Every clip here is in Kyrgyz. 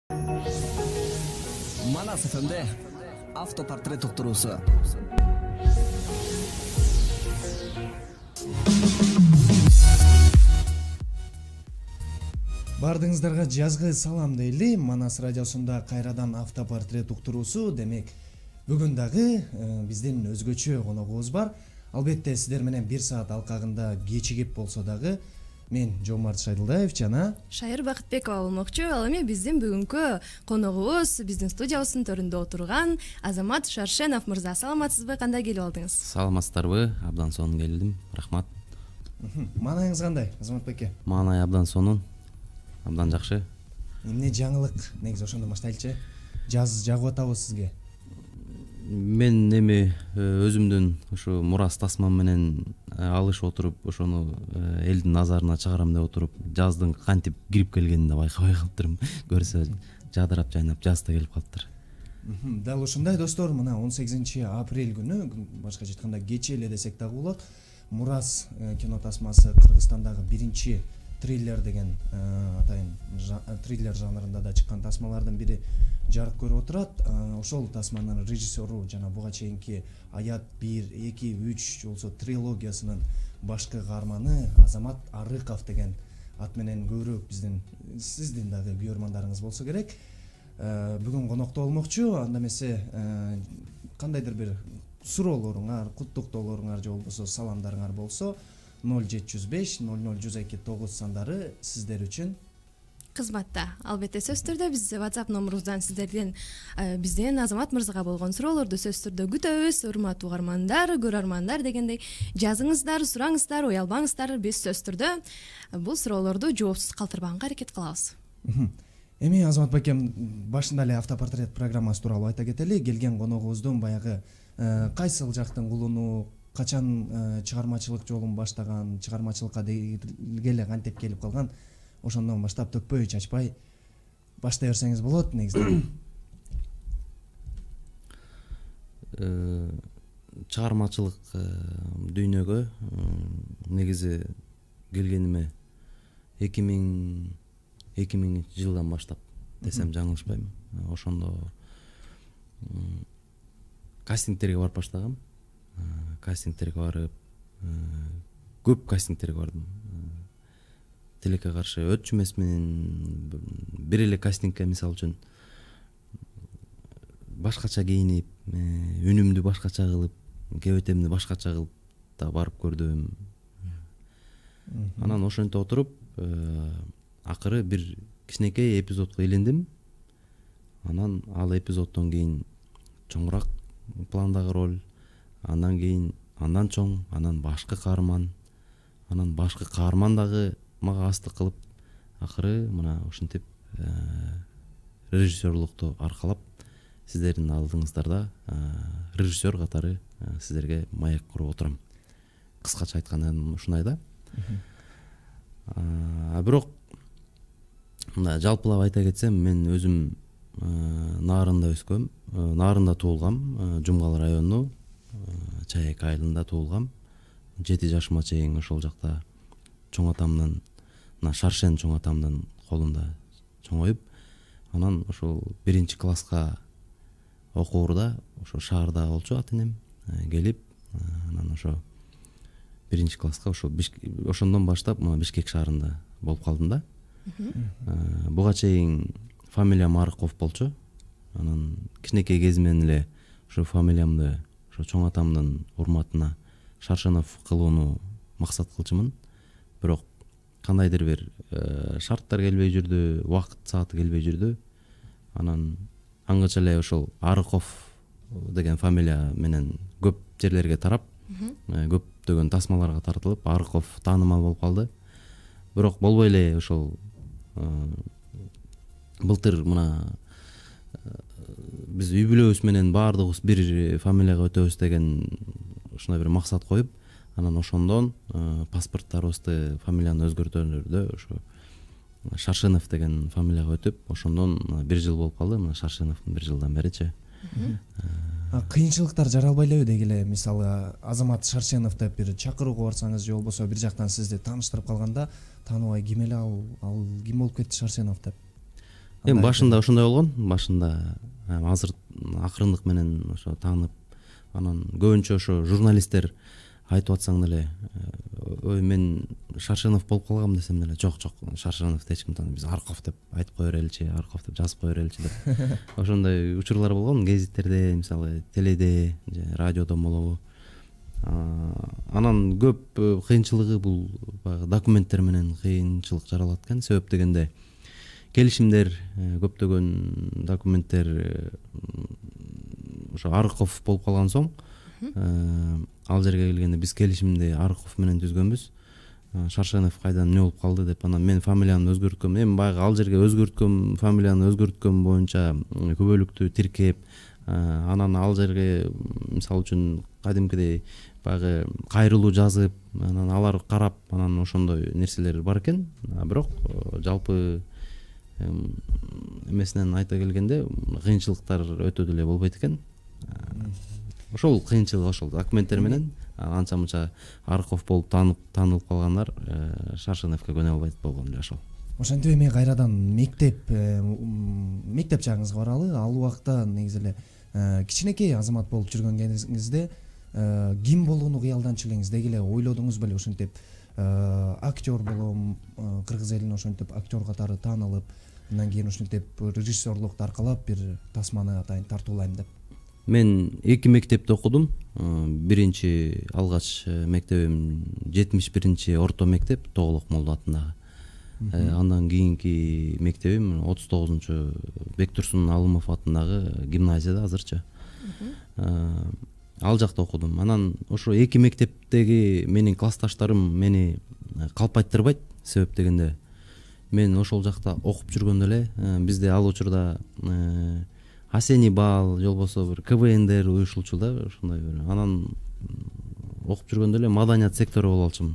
Манас ФМде автопортрет уктуруусу. Бардыңыздарга жазгы салам дейли. Манас радиосунда кайрадан автопортрет уктуруусу. Демек, бүгүн дагы биздин өзгөчө коногубуз бар. Албетте сиздер менен 1 саат алкагында кечигип болсо дагы мен Жомарт Шайдылдаев жана Шайыр Бакытбекова болмокчу. Ал эми биздин бүгүнкү коногубуз биздин студиябыздын төрүндө отурган Азамат Шаршенов мырза. Саламатсызбы? Кандай келип алдыңыз? Саламатсыздарбы? Абдан сонун келдим. Рахмат. Маанайыңыз кандай, Азамат беке? Маанай абдан сонун. Абдан жакшы. Эмне жаңылык? Негизи ошондон баштайлычы. Жаз жагып атабы сизге? Мен эми өзүмдүн ушу мурас тасмам менен алышып отуруп, ошону элдин назарына чыгарам деп отуруп, жаздын кантип кирип келгенин да байкабай калыптырмын. Көрсө жадырап жайнап жаз да келип калыптыр. Дал ушундай достор, мына 18 апрель күнү, башкача айтканда кечээ эле десек дагы болот, Мурас кино тасмасы Кыргызстандагы биринчи триллер деген атайын триллер жанрында да чыккан тасмалардын бири жарык көрүп отурат. Ошол тасманын режиссеру жана буга чейинки Аят 1, 2, 3 болсо трилогиясынын башкы каарманы Азамат Арыков деген ат менен көбүрөөк сиздин дагы көрөрмандарыңыз болсо керек. Бүгүн конокто болмокчу. Анда эмесе кандайдыр бир суроолоруңар, куттуктоолоруңар же болбосо саламдарыңар болсо 0705 00129 сандары сиздер үчүн Кызматта. Албетте сөз түрдө биз WhatsApp номурубуздан сиздерден бизден Азамат мырзага болгон суроолорду сөз түрдө күтөбүз. Урматтуу угармандар, көрөрмандар дегендей жазыңыздар, сураңыздар, уялбаңыздар. Биз сөз түрдө бул суроолорду жоопсуз калтырбаганга аракет кылабыз. Эми Азамат бакем башында эле автопортрет программасы тууралуу айта кетели. Келген коногубуздун баягы кайсыл жактын кулуну, качан чыгармачылык жолун баштаган, чыгармачылыкка эле кантип келип калган, ошондон баштап төкпөй чачпай баштай берсеңиз болот негизи. Чыгармачылык дүйнөгө негизи келгениме 2000 жылдан баштап десем жаңылышпайм. Ошондо кастингтерге барып баштагам. Кастингтерге барып, көп кастингтерге бардым. Тилекке каршы өтчү эмес менен бир эле кастингке мисалы үчүн башкача кийинип, үнүмдү башкача кылып, кебетемди башкача кылып да барып көрдүм. Анан ошентип отуруп, акыры бир кичинекей эпизодко илендим. Анан ал эпизоддон кийин чоңураак пландагы роль, андан кийин андан чоң, анан башкы каарман, анан башкы каарман дагы мага астык кылып, акыры мына ушинтип режиссерлукту аркалап сиздердин алдыңыздарда режиссер катары сиздерге маек куруп отурам. Кыскача айтканда ушундай да. Бирок мына жалпылап айта кетсем, мен өзүм Нарында өскөм, Нарында туулгам, Жумгал району Чаек айылында туулгам. 7 жашыма чейин ошол жакта чоң атамдын, Шаршен чоң атамдын колунда чоңоюп, анан ошол 1-класска окуурда ошо шаарда болчу ата-энем, келип, анан ошо 1-класска ошондон баштап мына Бишкек шаарында болуп калдым да. Буга чейин фамилиям Арыков болчу. Анан кичинекей кезимден эле ошо фамилиямды ошо чоң атамдын урматына Шаршенов кылууну максат кылчумун. Бирок кандайдыр бир шарттар келбей жүрдү, убакыт сааты келбей жүрдү. Анан аңгыча эле ошол Арыков деген фамилия менен көп жерлерге тарап, көптөгөн тасмаларга тартылып, Арыков таанымал болуп калды. Бирок болбой эле ошол былтыр мына биз үй бүлөбүз менен баардыгыбыз бир фамилияга өтөбүз деген ушундай бир максат коюп, анан ошондон паспорттарыбызды фамилияны өзгөртөндөрдө ошо Шаршенов деген фамилияга өтүп, ошондон 1 жыл болуп калды. Мына Шаршеновдун 1 жылдан беричи. Кыйынчылыктар жаралбай эле деги эле, мисалы Азамат Шаршенов деп бир чакырууга барсаңыз же болбосо бир жактан сизди тааныштырып калганда тааныбай ким эле ал ким болуп кетти Шаршенов деп. Эми башында ошондой болгон, башында азыр акырындык менен ошо таанып, анан көбүнчө ошо журналисттер айтып атсаң деле, ой мен Шаршенов болуп калгам десем деле, жок Шаршеновду эч ким тааныйт, биз Арков деп айтып кое береличи, Арков деп жазып кое береличи деп ошондой учурлар болгон гезиттерде, мисалы теледе же радиодо болобу. Анан көп кыйынчылыгы бул баягы документтер менен кыйынчылык жаралат экен. Себеп дегенде келишимдер, көптөгөн документтер ошо Арков болуп калган соң, ал жерге келгенде биз келишимди Арков менен түзгөнбүз. Шаршенов кайдан эмне болуп калды деп, анан мен фамилиямды өзгөрткөм. Эми баягы ал жерге өзгөрткөм, фамилияны өзгөрткөм боюнча күбөлүктү тиркеп, анан ал жерге мисалы үчүн кадимкидей баягы кайрылуу жазып, анан алар карап, анан ошондой нерселер бар экен. Бирок жалпы эмесинен айта келгенде кыйынчылыктар өтө деле болбойт экен. Ошол кыйынчылык ошол документтер менен анча мынча Арков болуп таанылып калгандар Шаршеновго көнө албайт болгон эле ошол. Ошентип эми кайрадан мектеп чагыңызга баралы. Ал убакта негизи эле кичинекей азамат болуп жүргөн кезиңизде ким болууну кыялданчу элеңиз? Деги эле ойлодуңуз беле ошентип актер болом, кыргыз элине ошентип актер катары таанылып, андан кийин ошентип режиссерлукту аркалап бир тасманы атайын тартуулайм деп? Мен 2 мектепте окудум. Биринчи алгач мектебим 71-чи орто мектеп Тоголок Молдо атындагы. Андан кийинки мектебим 39-чу Бектурсун Алымов атындагы гимназияда азырчы. Ал жакта окудум. Анан ошо 2 мектептеги менин классташтарым мени калпайттырбайт. Себеп дегенде мен ошол жакта окуп жүргөндө эле бизде ал учурда осенний бал, же болбосо бир КВНдер уюшулчу да, ошондой бир. Анан окуп жүргөндө эле маданият сектору болуп алчумун.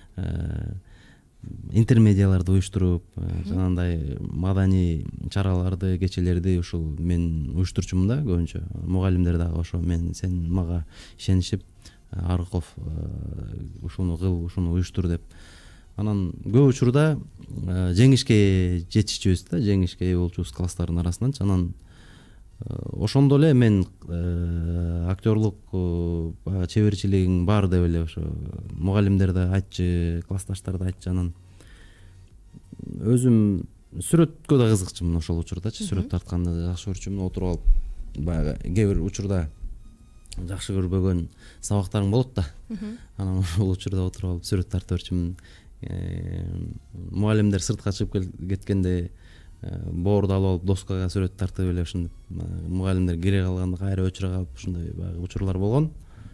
Интермедиаларды уюштуруп, жанагындай маданий чараларды, кечелерди ушул мен уюштурчумун да көбүнчө. Мугалимдер дагы ошо сен мага ишенишип, Арков ушуну кыл, ушуну уюштур деп. Анан көп учурда жеңишке жетишчүбүз да, жеңишке ээ болчубуз класстардын арасынан. Анан ошондо эле мен актерлук чеберчилигиң бар деп эле ошо мугалимдер да айтчы, классташтар да айтчы. Анан өзүм сүрөткө да кызыкчумун ошол учурдачы, сүрөт тартканды жакшы көрчүмүн. Отуруп алып баягы кээ бир учурда жакшы көрбөгөн сабактарым болот да. Анан ошол учурда отуруп алып сүрөт тартып берчүмүн. Мугалимдер сыртка чыгып кеткенде боорду алып алып доскага сүрөт тартып эле ушинтип мугалимдер кире калганда кайра өчүрө калып ушундай баягы учурлар болгон.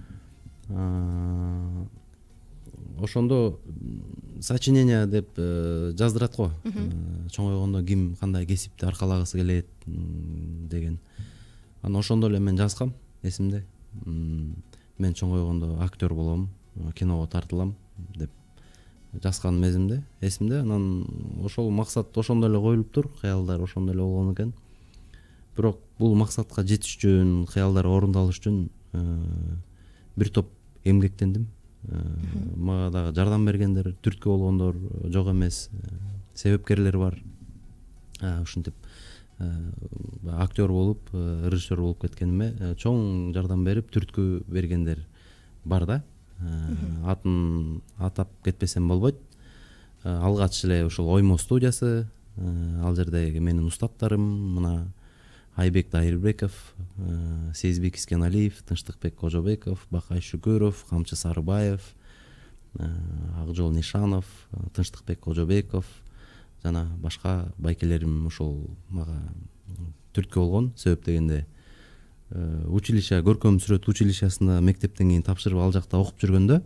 Ошондо сочинение деп жаздырат го. Чоңойгондо ким кандай кесипти аркалагысы келет деген. Анан ошондо эле мен жазгам, эсимде. Мен чоңойгондо актер болом, киного тартылам деп жазган эсимде. Анан ошол максат ошондо эле коюлуптур, кыялдар ошондо эле болгон экен. Бирок бул максатка жетиш үчүн, кыялдар орундалыш үчүн бир топ эмгектендим. Мага дагы жардам бергендер, түрткү болгондор жок эмес, себепкерлер бар. Ушинтип актер болуп, режиссер болуп кеткениме чоң жардам берип, түрткү бергендер бар да. Атын атап кетпесем болбойт. Алгач эле ушул Оймо студиясы, ал жердеги менин устаттарым мына Айбек Дайырбеков, Сезбек Искеналиев, Тынчтыкбек Кожобеков, Бакай Шүкүров, Камчы Сарыбаев, Акжол Нишанов, Тынчтыкбек Кожобеков жана башка байкелерим ушул мага түрткү болгон. Себеп дегенде училище, көркөм сүрөт училищесинде мектептен кийин тапшырып ал жакта окуп жүргөндө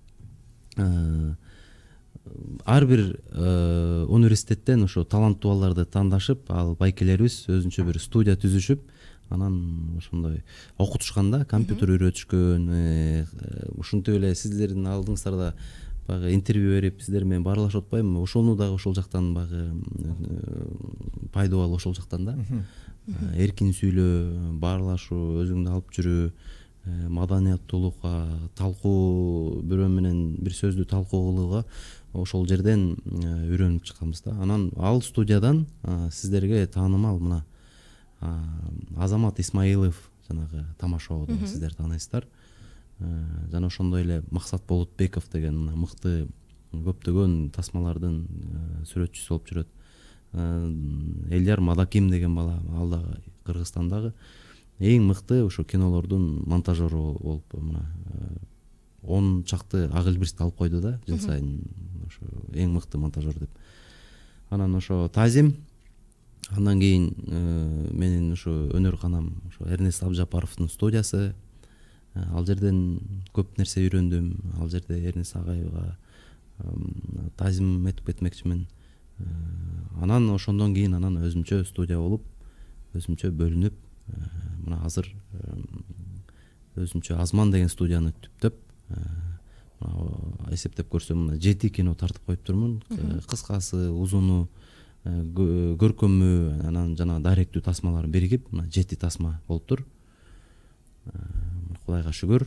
ар бир университеттен ошо таланттуу балдарды тандашып, ал байкелерибиз өзүнчө бир студия түзүшүп, анан ошондой окутушканда, компьютер үйрөтүшкөн. Ушинтип эле сиздердин алдыңыздарда баягы интервью берип, сиздер менен баарлашып атпаймынбы? Ошону дагы ошол жактан баягы пайдалуу ошол жактан да. Эркин сүйлөө, баарлашуу, өзүңдү алып жүрүү, маданияттуулукка, талкуу, бирөө менен бир сөздү талкуу кылууга ошол жерден үйрөнүп чыкканбыз да. Анан ал студиядан сиздерге таанымал мына Азамат Исмаилов жанагы тамашоодо сиздер тааныйсыздар. Жана ошондой эле Максат Болотбеков деген мына мыкты көптөгөн тасмалардын сүрөтчүсү болуп жүрөт. Эльяр Мадаким деген бала, ал да Кыргызстандагы эң мыкты ошо кинолордун монтажеру болуп мына 10 чакты ак элбирсти алып койду да, жыл сайын ошо эң мыкты монтажер деп. Анан ошо Тазим, андан кийин менин ошо өнөр канам ошо Эрнест Абжапаровдун студиясы. Ал жерден көп нерсе үйрөндүм. Ал жерде Эрнест агайга тазим этип кетмекчимин. Анан ошондон кийин анан өзүмчө студия болуп, өзүмчө бөлүнүп, мына азыр өзүмчө Азман деген студияны түптөп, эсептеп көрсөм мына 7 кино тартып коюптурмун. Кыскасы, узуну, көркөмү, анан жана дайректүү тасмалары биригип, мына 7 тасма болуптур. Кудайга шүгүр.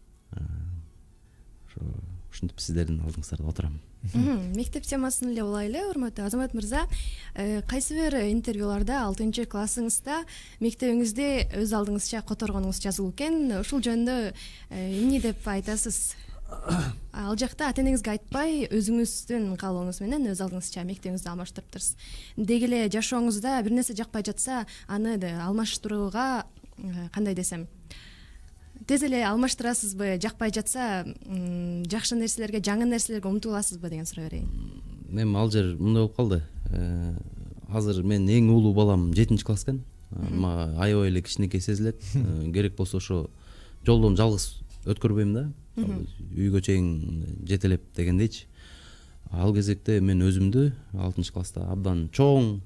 Ушинтип сиздердин алдыңыздарда отурам. Мектеп темасын эле улайлы, урматтуу Азамат мырза. Кайсы бир интервьюларда 6-классыңызда мектебиңизде өз алдыңызча которгонуңуз жазылып экен. Ушул жөнүндө эмне деп айтасыз? Ал жакта ата энеңизге айтпай, өзүңүздүн каалооңуз менен өз алдыңызча мектебиңизди алмаштырыптырсыз. Деги эле жашооңузда бир нерсе жакпай жатса, аны алмаштырууга кандай десем, тез эле алмаштырасызбы? Жакпай жатса, жакшы нерселерге, жаңы нерселерге умтуласызбы деген суроо берейин. Мен ал жер мындай болуп калды. Азыр мен эң улуу балам 7-класс экен. Мага аябай эле кичинекей сезилет. Керек болсо ошо жолдон жалгыз өткөрбөйм да. Үйгө чейин жетелеп дегендейчи. Ал кезекте мен өзүмдү 6-класста абдан чоң,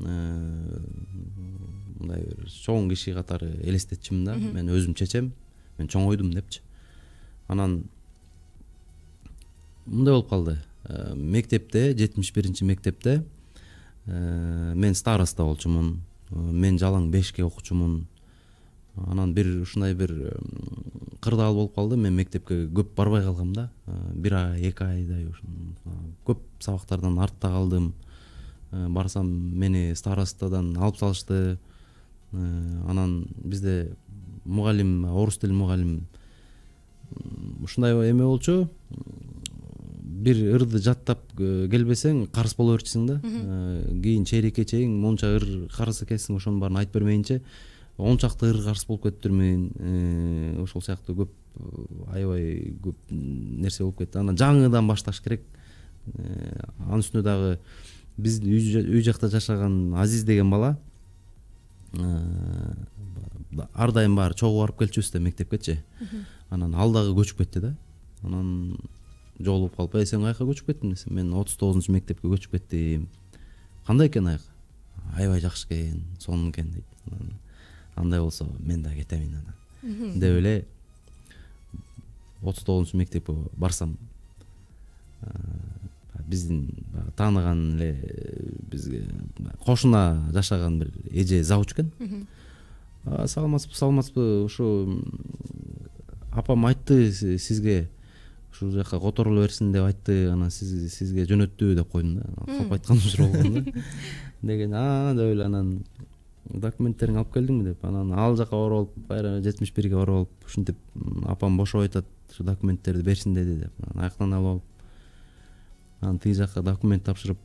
мындай бир чоң киши катары элестетчимин да. Мен өзүм чечем. Мен чоңойдум депчи. Анан мындай болуп калды. Мектепте, 71-чи мектепте мен староста болчумун. Мен жалаң 5ке окучумун. Анан бир ушундай бир кырдаал болуп калды. Мен мектепке көп барбай калгам да. 1 ай, 2 айдай көп сабактардан артта калдым. Барсам мени старостадан алып салышты. Анан бизде мугалим, орус тил мугалим ушундай эме болчу. Бир ырды жаттап келбесең карыс боло берчисиң да. Кийин чейрекке чейин монча ыр карыс экенсиң, ошонун баарын айтып бермейинче 10 чакты ыр карыс болуп кетиптирмин. Ошол сыяктуу көп аябай көп нерсе болуп кетти. Анан жаңыдан башташ керек. Анын үстүнө дагы биздин үй жакта жашаган Азиз деген бала ар дайым баары чогуу барып келчүбүз да мектепкечи. Анан ал дагы көчүп кетти да. Анан жолугуп калып, сен каяка көчүп кеттиң десем, мен 39 мектепке көчүп кеттим. Кандай экен аяк? Аябай жакшы экен, сонун экен дейт. Андай болсо мен да кетемин анан. Деп эле 39 мектепке барсам, биздин тааныган эле бизге кошуна жашаган бир эже завуч экен. Саламатсызбы, ушу апам айтты сизге ушул жака которуло берсин деп айтты, анан сизге жөнөттү деп койдум да. Калп айткан учур болгон да. Деген, деп эле анан документтериңди алып келдиңби деп. Анан ал жака барып алып, байра 71ге барып алып, ушинтип апам бошоп айтат, ушу документтерди берсин деди деп. Аяктан алып алып, анан тиги жака документ тапшырып,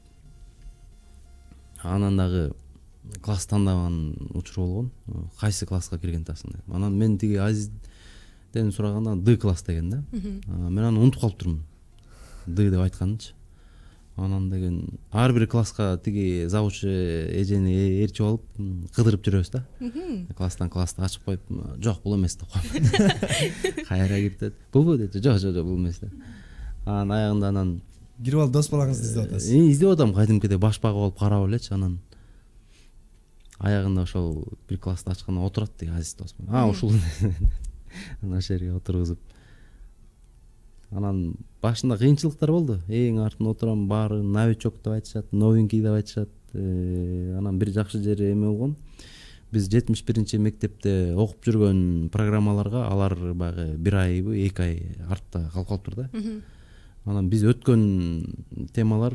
анан дагы класс тандаган учур болгон. Кайсы класска кирген атасың деп. Анан мен тиги Азизден сураганда Д класс деген да. Мен аны унутуп калыптырмын. Д деп айтканынчы. Анан деген ар бир класска тиги завуч эжени ээрчип алып, кыдырып жүрөбүз да. Класстан классты ачып коюп, жок, бул эмес деп коем. Кайра кирип деп, булбу дейт. Жок, бул эмес деп. Анан аягында анан кирип алып дос балаңызды издеп атасыз. Издеп атам, кадимкидей баш багып алып карап элечи. Анан аягында ошол бир классты ачканда отурат деги Азиз дос. Ушул ошол жерге отургузуп. Анан башында кыйынчылыктар болду. Эң артына отурам, баары новичок деп айтышат, новенький деп айтышат. Анан бир жакшы жери эме болгон. Биз 71-чи мектепте окуп жүргөн программаларга алар баягы 1 айбы, 2 ай артта калып калыптыр да. Анан биз өткөн темалар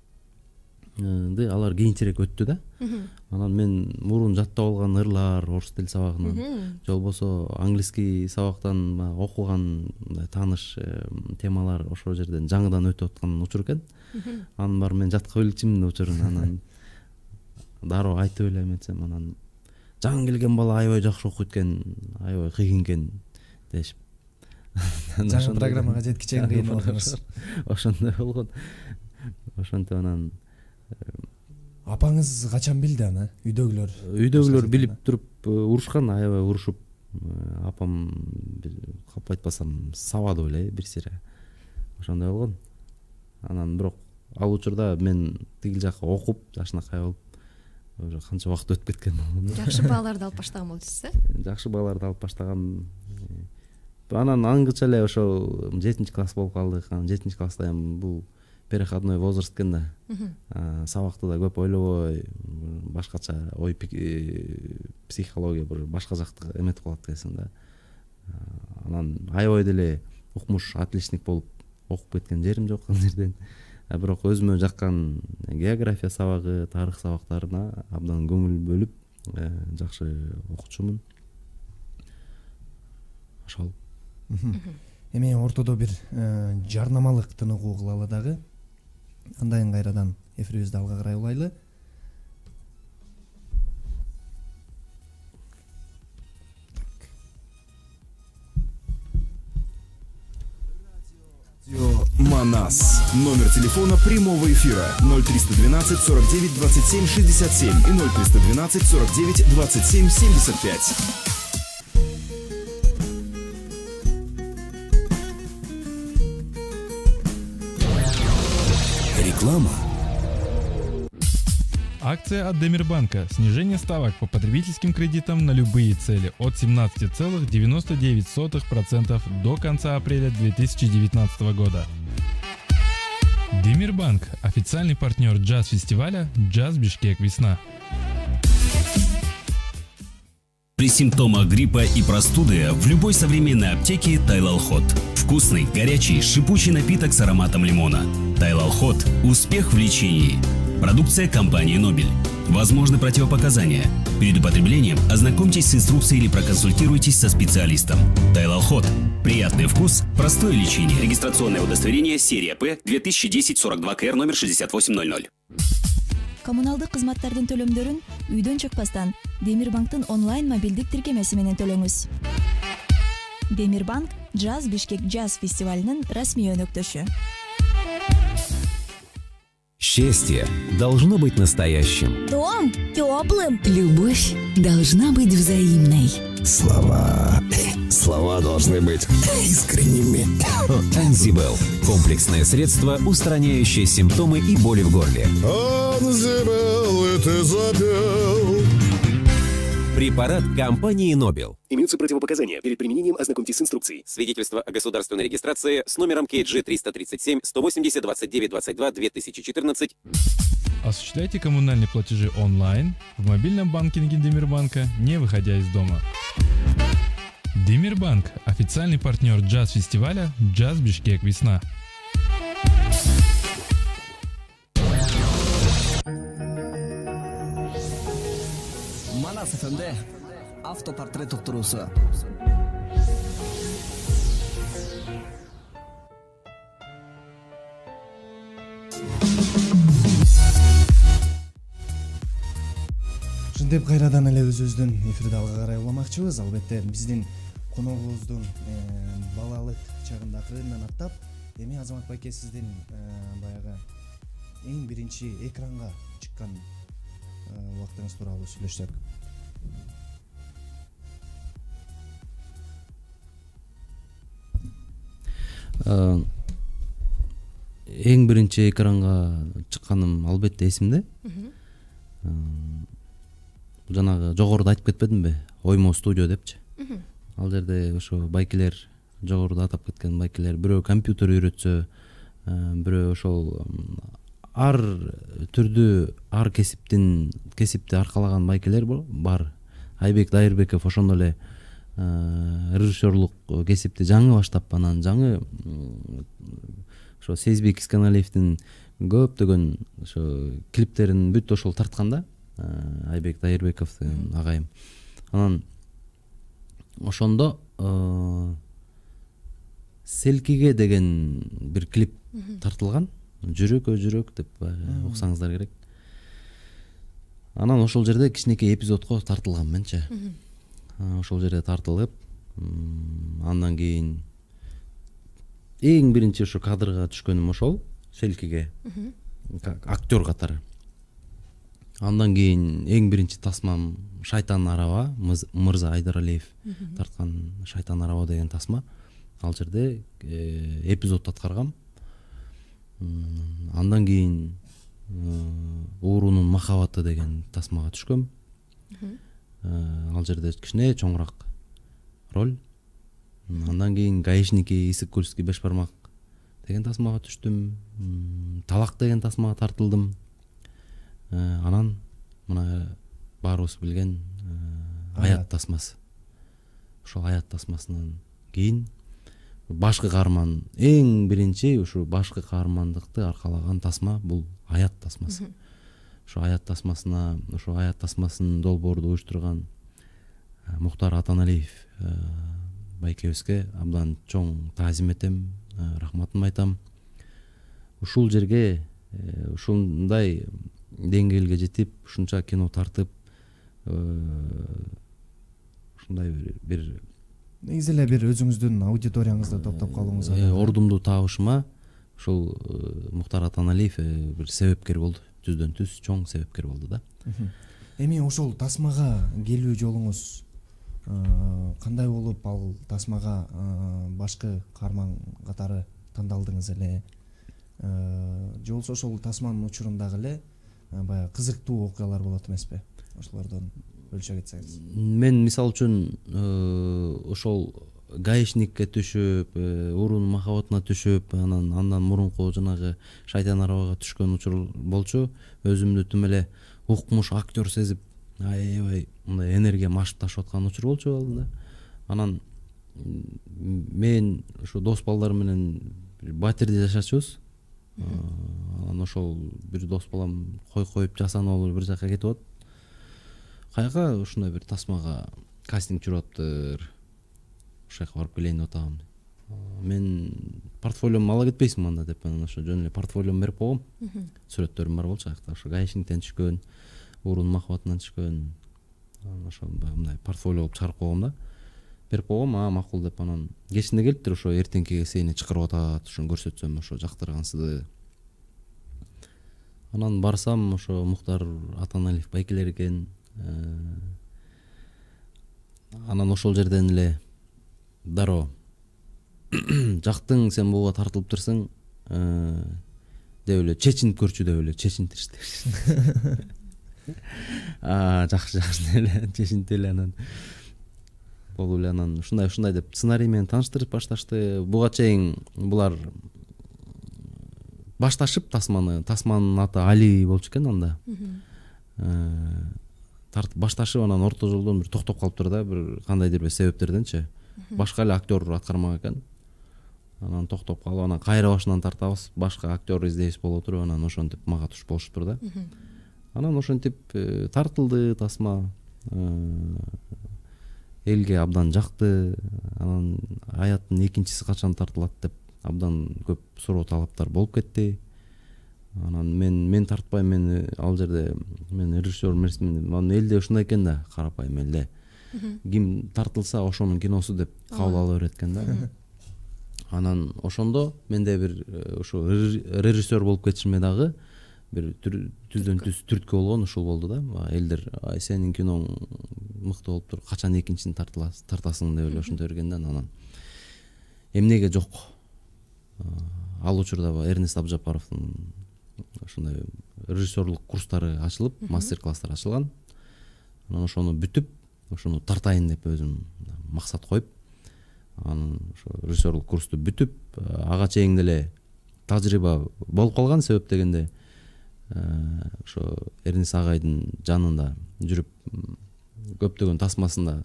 алар кийинчерээк өттү да. Анан мен мурун жаттап алган ырлар орус тил сабагынан же болбосо английский сабактан окуган тааныш темалар ошол жерден жаңыдан өтүп аткан учур экен. Анын баары мен жаткап элчимин учурун. Анан дароо айтып эле эметсем, анан жаңы келген бала аябай жакшы окуйт экен, аябай кыйын экен дешип. Жаңы программага жеткичен кыйын болгонуз. Ошондой болгон. Ошентип анан апаңыз качан билди аны? Үйдөгүлөр билип туруп урушкан, аябай урушуп. Апам кап айтпасам сабады эле бир сире. Ошондой болгон. Анан бирок ал учурда мен тигил жакка окуп, жашынакай болуп уже канча убакыт өтүп кеткен. Жакшы бааларды алып баштаган болчусуз, Жакшы бааларды алып баштагам. Анан аңгыча эле ошол 7 класс болуп калдык. Анан 7 класста эми бул переходной возраст экен да. Сабакты да көп ойлобой, башкача ой психология бир башка жакты эметип калат экенсиң да. Анан аябай деле укмуш, отличник болуп окуп кеткен жерим жок ал жерден. Бирок өзүмө жаккан география сабагы, тарых сабактарына абдан көңүл бөлүп, жакшы окучумун. Ошол. Эми ортодо бир жарнамалык тыныгуу кылалы дагы. Андайын кайрадан эфирибизди алга карай улайлы. Манас. Номер телефона прямого эфира 0312 49 27 67 и 0312 49 27 75. Реклама. Акция от Демирбанка. Снижение ставок по потребительским кредитам на любые цели от 17,99% до конца апреля 2019 года. Демирбанк – официальный партнер джаз-фестиваля «Джаз Бишкек. Весна». При симптомах гриппа и простуды в любой современной аптеке Тайлал Хот. Вкусный, горячий, шипучий напиток с ароматом лимона. Тайлал Хот – успех в лечении. Продукция компании «Нобель». Возможны противопоказания. Перед употреблением ознакомьтесь с инструкцией или проконсультируйтесь со специалистом. Тайлал Хот. Приятный вкус, простое лечение. Регистрационное удостоверение серия П 2010-42 КР номер 6800. Коммуналдык кызматтардын төлөмдөрүн үйдөн чыкпастан Демирбанктын онлайн мобилдик тиркемеси менен төлөңүз. Демирбанк Джаз Бишкек Джаз фестивалынын расмий өнөктөшү. Счастье должно быть настоящим. Дом теплым. Любовь должна быть взаимной. Слова должны быть искренними. Анзибел. Комплексное средство, устраняющее симптомы и боли в горле. Анзибел, ты запел. Препарат компании «Нобель». Имеются противопоказания. Перед применением ознакомьтесь с инструкцией. Свидетельство о государственной регистрации с номером KG 337 180 29 22 2014. Осуществляйте коммунальные платежи онлайн, в мобильном банкинге Демирбанка, не выходя из дома. Демирбанк – официальный партнер джаз-фестиваля «Джаз Бишкек. Весна». Манас ФМде автопортрет уктуруусу. Ушинтип кайрадан эле өзүбүздүн эфирди алга карай уламакчыбыз. Албетте биздин коногубуздун балалык чагын акырындан аттап, эми Азамат байке сиздин баягы эң биринчи экранга чыккан убактыңыз тууралуу сүйлөшсөк. Эң биринчи экранга чыкканым албетте эсимде. Жанагы жогоруда айтып кетпедимби? Оймо студио депчи. Ал жерде ошо байкелер, жогоруда атап кеткен байкелер, бирөө компьютер үйрөтсө, бирөө ошол ар түрдүү ар кесипти аркалаган байкелер бар. Айбек Дайырбеков ошондой эле режиссерлук кесипти жаңы баштап, анан жаңы ошо Сезбек Исканалиевдин көптөгөн ошо клиптерин бүт ошол тарткан да, Айбек Дайырбековдун агайым. Анан ошондо Селкиге деген бир клип тартылган, жүрөк деп уксаңыздар керек. Анан ошол жерде кичинекей эпизодко тартылгам менчи. Ошол жерде тартылып, андан кийин эң биринчи ошо кадрга түшкөнүм ошол Селкиге актер катары. Андан кийин эң биринчи тасмам Шайтан араба, Мырза Айдаралиев тарткан Шайтан араба деген тасма. Ал жерде эпизод аткаргам. Андан кийин Уурунун махабаты деген тасмага түшкөм. Ал жерде кичине чоңураак роль. Андан кийин Гаишники Исыккульский Бешбармак деген тасмага түштүм. Талак деген тасмага тартылдым. Анан мына баарыбыз билген Аят тасмасы. Ошол Аят тасмасынан кийин башкы каарман, эң биринчи ушу башкы каармандыкты аркалаган тасма бул Аят тасмасы. Ошо Аят тасмасына, ошо Аят тасмасын долбоорду уюштурган Мухтар Атаналиев байкебизге абдан чоң таазим этем, рахматымды айтам. Ушул жерге ушундай деңгээлге жетип, ушунча кино тартып, ушундай бир негизи эле бир өзүңүздүн аудиторияңызды топтоп калууңузга ордумду табышыма ушул Мухтар Атаналиев бир себепкер болду. 100% чоң себепкер болду да. Эми ошол тасмага келүү жолуңуз кандай болуп, ал тасмага башкы каарман катары тандалдыңыз эле? Же болбосо ошол тасманын учурундагы эле баягы кызыктуу окуялар болот эмеспи? Ошолордон бөлүшө кетсеңиз. Мен мисалы үчүн ошол Гаишникке түшүп, Уурунун махабатына түшүп, андан мурунку жанагы Шайтан арабага түшкөн учур болчу. Өзүмдү тим эле укмуш актер сезип, аябай мындай энергия машып ташып аткан учур болчу алдында. Анан мен ушу дос балдар менен батирде жашачубуз. Анан ошол бир дос балам коюп жасанып алып бир жака кетип атат. Каяка ушундай бир тасмага кастинг жүрүп атыптыр. Ошол жака барып келейин деп атам. Мен портфолиомду ала кетпейсиңби анда деп, анан ошо жөн эле портфолиомду берип койгом. Сүрөттөрүм бар болчу аяқта. Ошо Гаишниктен түшкөн, Уурунун махабатынан түшкөн. Анан ошо мындай портфолио кылып чыгарып койгом да. Берип койгом, макул деп, анан кечинде келиптир, ошо эртеңкиге сени чакырып атат, ошону көрсөтсөм, ошо жактыргансыды. Анан барсам, ошо Мухтар Атаналиев байкелер экен. Анан ошол жерден эле дароо жактың сен буга тартылыптырсың деп эле чечинип көрчү деп эле чечинтиришти. Жакшы эле чечинтип эле анан болуп эле анан ушундай деп сценарий менен тааныштырып башташты. Буга чейин булар башташып тасманын аты Али болчу экен анда. Тартып башташып анан орто жолдон бир токтоп калыптыр да, бир кандайдыр бир себептерденчи. Башка эле актер аткармак экен. Анан токтоп калып, анан кайра башынан тартабыз, башка актер издейбиз болуп туруп, анан ошентип мага туш болуштур да. Анан ошентип тартылды тасма. Элге абдан жакты. Анан Аяттын экинчиси качан тартылат деп абдан көп суроо талаптар болуп кетти. Анан мен тартпайм, мен ал жерде мен режиссер эмесмин. Анан элде ушундай экен да, карапайым элде. Ким тартылса ошонун киносу деп кабыл ала берет экен да. Анан ошондо менде бир ошо режиссер болуп кетишиме дагы бир түздөн-түз түрткү болгон ушул болду да. Элдер сенин киноң мыкты болуптур, качан экинчисин тартасың деп эле ошентип бергенде анан эмнеге жок. Ал учурда Эрнест Абжапаровдун ошондой режиссерлук курстары ачылып, мастер-класстар ачылган. Анан ошону бүтүп, ошону тартайын деп өзүм максат коюп, анан ошо режиссерлук курсту бүтүп, ага чейин деле тажрыйба болуп калган. Себеп дегенде ошо Эрнест агайдын жанында жүрүп, көптөгөн тасмасында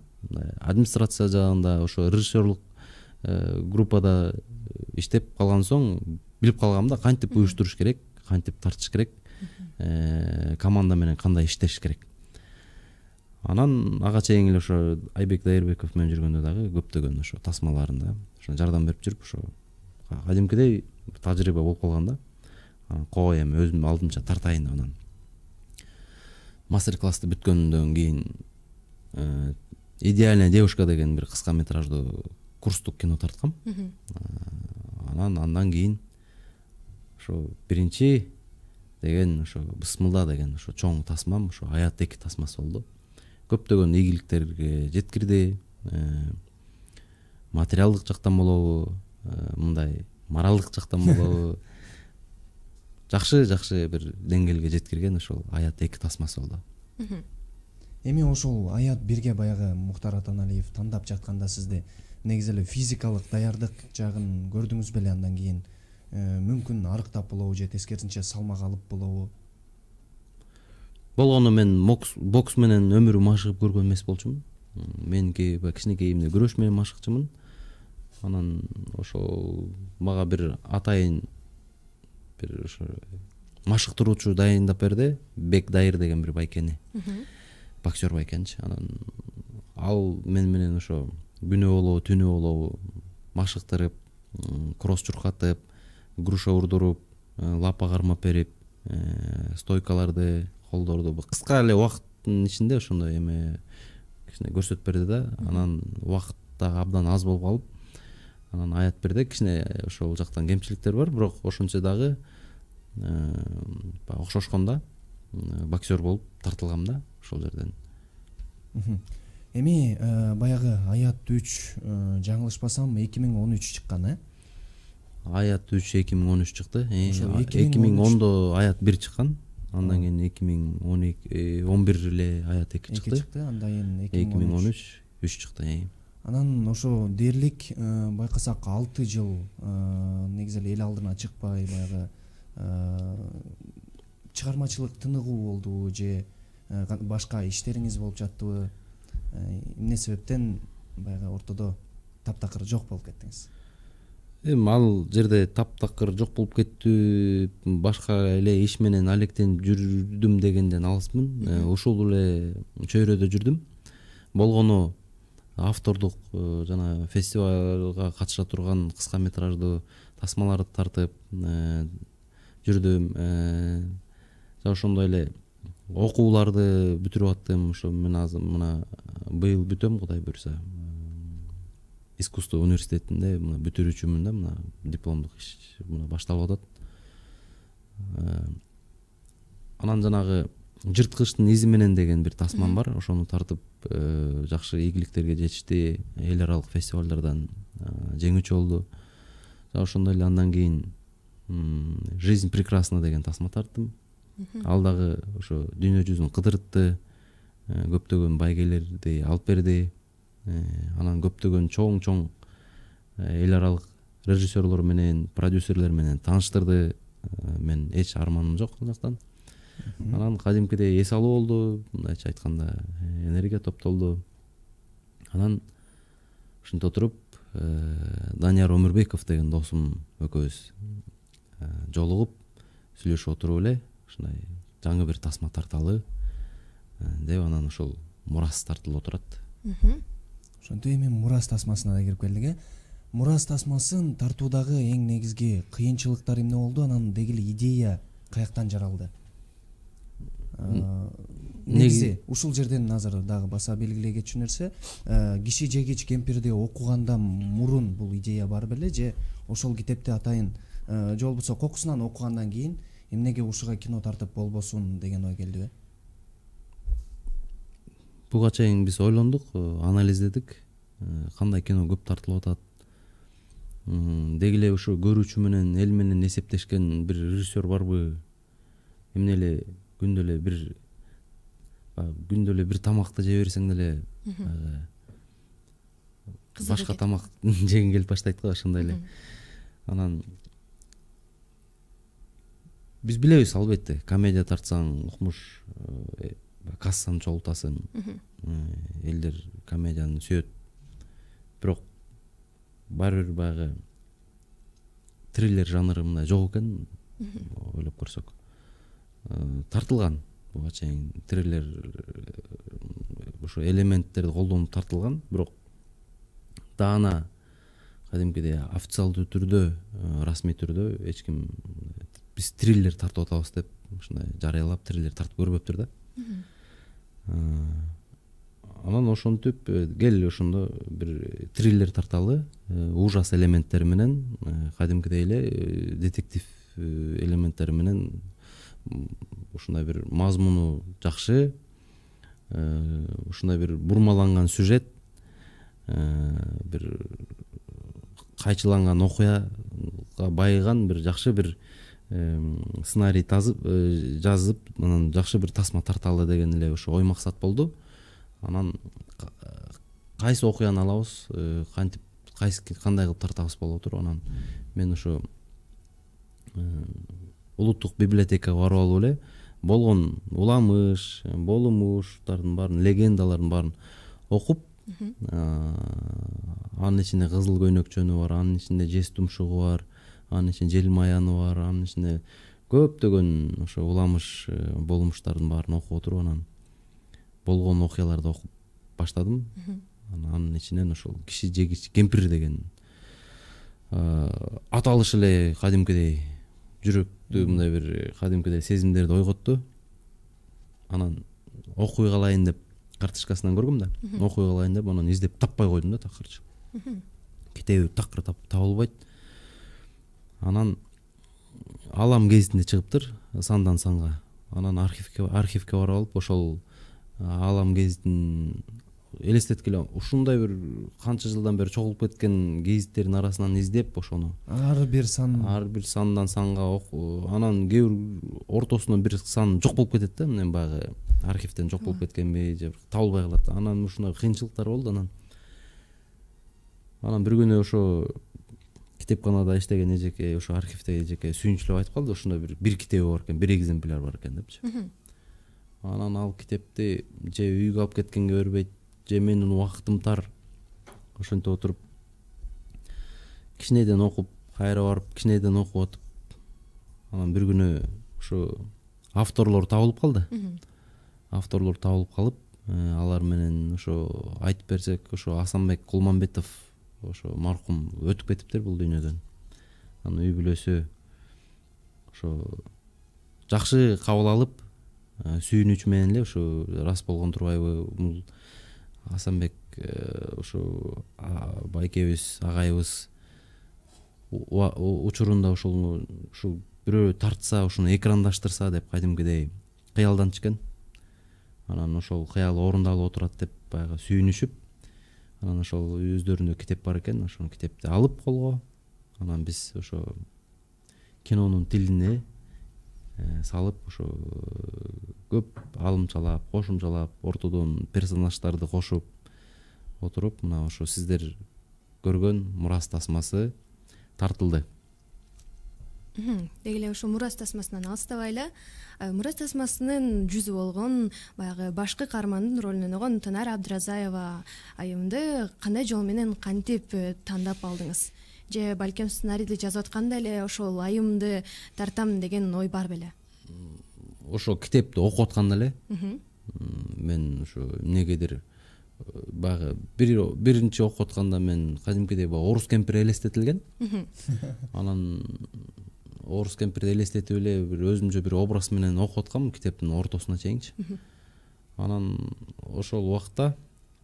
администрация жагында, ошо режиссерлук группада иштеп калган соң билип калгам да, кантип уюштуруш керек, кантип тартыш керек, команда менен кандай иштеш керек. Анан ага чейин эле ошо Айбек Дайырбеков менен жүргөндө дагы көптөгөн ошо тасмаларында ошо жардам берип жүрүп, ошо кадимкидей тажрыйба болуп калган да. Кой эми өзүм алдымча тартайын деп анан мастер-классты бүткөндөн кийин «Идеальная девушка» деген бир кыска метраждуу курстук кино тарткам. Анан андан кийин ошо биринчи деген ошо «Бысмылда» деген ошо чоң тасмам, ошо «Аят 2» тасмасы болду. Көптөгөн ийгиликтерге жеткирди. Материалдык жактан болобу, мындай моралдык жактан болобу, жакшы бир деңгээлге жеткирген ошол «Аят 2» тасмасы болду. Эми ошол «Аят 1»ге баягы Мухтар Атаналиев тандап жатканда сизде негизи эле физикалык даярдык жагын көрдүңүз беле, андан кийин мүмкүн арыктап болобу же тескерисинче салмак алып болобу? Болгону мен бокс менен өмүрү машыгып көргөн эмес болчумун. Меники кичинекейимде күрөш менен машыкчумун. Анан ошол мага бир атайын бир ошо машыктыруучу дайындап берди. Бек Дайыр деген бир байкени. Боксер байкенчи. Анан ал мен менен ошо күнү болобу, түнү болобу машыктырып, кросс чуркатып, груша урдуруп, лапа кармап берип, стойкаларды, холдорду кыска эле убакыттын ичинде ошондой эме кичине көрсөтүп берди да. Анан убакыт дагы абдан аз болуп калып, анан «Аят 1»де кичине ошол жактан кемчиликтер бар, бирок ошончо дагы окшошкондо боксер болуп тартылгам да ошол жерден. Эми баягы «Аят 3» жаңылышпасам 2013 чыккан, «Аят 3» 2013 чыкты. 2010до «Аят 1» чыккан. Андан кийин 2011 эле «Аят 2» чыкты. Андан кийин 2013 3 чыкты. Анан ошо дээрлик байкасак 6 жыл негизи эле эл алдына чыкпай баягы чыгармачылык тыныгуу болдубу же башка иштериңиз болуп жаттыбы? Эмне себептен баягы ортодо таптакыр жок болуп кеттиңиз? Эми ал жерде таптакыр жок болуп кеттү, башка эле иш менен алектенип жүрдүм дегенден алысмын. Ушул эле чөйрөдө жүрдүм. Болгону автордук жана фестивалга катыша турган кыска метраждуу тасмаларды тартып жүрдүм. Ошондой эле окууларды бүтүрүп аттым. Ошо мен азыр мына быйыл бүтөм, Кудай буйрса. Искусство университетинде мына бүтүрүүчүмүн да, мына дипломдук иш мына башталып атат. Анан жанагы «Жырткычтын изи менен» деген бир тасмам бар. Ошону тартып жакшы ийгиликтерге жетишти. Эл аралык фестивалдардан жеңүүчү болду. Ошондой эле андан кийин «Жизнь прекрасна» деген тасма тарттым. Ал дагы ошо дүйнө жүзүн кыдыртты, көптөгөн байгелерди алып берди. Анан көптөгөн чоң эл аралык режиссерлор менен, продюсерлер менен тааныштырды. Мен эч арманым жок ал жактан. Анан кадимкидей эс алуу болду, мындайча айтканда энергия топтолду. Анан ушинте отуруп Данияр Өмүрбеков деген досум экөөбүз жолугуп сүйлөшүп отуруп эле ушундай жаңы бир тасма тарталы деп анан ошол «Мурас» тартылып отурат. Ошентип эми «Мурас» тасмасына да кирип келдик. «Мурас» тасмасын тартуудагы эң негизги кыйынчылыктар эмне болду? Анан деги эле идея каяктан жаралды? Негизи ушул жерден азыр дагы баса белгилей кетчү нерсе, киши жегич кемпирди окугандан мурун бул идея бар беле же ошол китепти атайын же болбосо кокусунан окугандан кийин эмнеге ушуга кино тартып болбосун деген ой келдиби? Буга чейин биз ойлондук, анализдедик, кандай кино көп тартылып атат. Деги эле ушу көрүүчү менен, эл менен эсептешкен бир режиссер барбы? Эмне эле күндө эле бир тамакты жей берсең деле башка тамак жегиң келип баштайт го, ошондой эле. Анан биз билебиз, албетте, комедия тартсаң укмуш кассаны чогултасың. Элдер комедияны сүйөт. Бирок баары бир баягы триллер жанры мындай жок экен ойлоп көрсөк. Тартылган буга чейин триллер ошо элементтерди колдонуп тартылган, бирок даана кадимкидей официалдуу түрдө, расмий түрдө эч ким биз триллер тартып атабыз деп ушундай жарыялап триллер тартып көрбөптүр да. Анан ошентип кел ошондо бир триллер тарталы, ужас элементтери менен, кадимкидей эле детектив элементтери менен, ушундай бир мазмуну жакшы, ушундай бир бурмаланган сюжет, бир кайчыланган окуяга байыган бир жакшы бир сценарий жазып, анан жакшы бир тасма тарталы деген эле ошо ой максат болду. Анан кайсы окуяны алабыз, кантип кандай кылып тартабыз болуп тур. Анан мен ошо улуттук библиотекага барып алып эле болгон уламыш, болумуштардын баарын, легендалардын баарын окуп, анын ичинде кызыл көйнөкчөнү бар, анын ичинде жез тумшугу бар, анын ичинде желмаяны бар, анын ичинде көптөгөн ошо уламыш, болумуштардын баарын окуп отуруп, анан болгон окуяларды окуп баштадым. Анын ичинен ошол киши жегич кемпир деген аталыш эле кадимкидей жүрөктү мындай бир кадимкидей сезимдерди ойготту. Анан окуй калайын деп карточкасынан көргөм да. Окуй калайын деп анан издеп таппай койдум да такырчы. Китеби такыр табылбайт. Анан Алам гезитинде чыгыптыр сандан санга. Анан архивке барып алып ошол Алам гезитин элестеткеле ушундай бир канча жылдан бери чогулуп кеткен гезиттердин арасынан издеп ошону ар бир сандан санга анан кээ бир ортосунан бир сан жок болуп кетет да, мен баягы архивден жок болуп кеткенби же табылбай калат. Анан ушундай кыйынчылыктар болду. Анан бир күнү ошо китепканада иштеген эжеке ошо архивдеги эжеке сүйүнчүлөп айтып калды, ошондой бир китеби бар экен, бир экземпляр бар экен депчи. Анан ал китепти же үйгө алып кеткенге бербейт, же менин убактым тар. Ошентип отуруп кичинеден окуп, кайра барып кичинеден окуп атып, анан бир күнү ошо авторлор табылып калды. Авторлор табылып калып, алар менен ошо айтып берсек, ошо Асанбек Кулманбетов ошо маркум өтүп кетиптир бул дүйнөдөн. Анын үй бүлөсү ошо жакшы кабыл алып, сүйүнүч менен эле ошо рас болгон турбайбы, бул Асанбек ошо байкебиз, агайыбыз учурунда ошол бирөө тартса, ошону экрандаштырса деп кадимкидей кыялданчу экен. Анан ошол кыял орундалып отурат деп баягы сүйүнүшүп, анан ошол өздөрүндө китеп бар экен, ошол китепти алып колго, анан биз ошо кинонун тилине салып, ошо көп алымчалап, кошумчалап, ортодон персонаждарды кошуп отуруп, мына ошо сиздер көргөн Мурас тасмасы тартылды. Деги эле ошо Мурас тасмасынан алыстабайлы. Мурас тасмасынын жүзү болгон баягы башкы каармандын ролун ойногон Танар Абдыразаева айымды кандай жол менен кантип тандап алдыңыз? Же балким сценарийди жазып атканда эле ошол айымды тартам деген ой бар беле? Ошо китепти окуп атканда эле мен ошо эмнегедир баягы биринчи окуп атканда мен кадимкидей орус кемпир элестетилген. Анан орус кемпирди элестетип эле бир өзүмчө бир образ менен окуп аткам китептин ортосуна чейинчи. Анан ошол убакта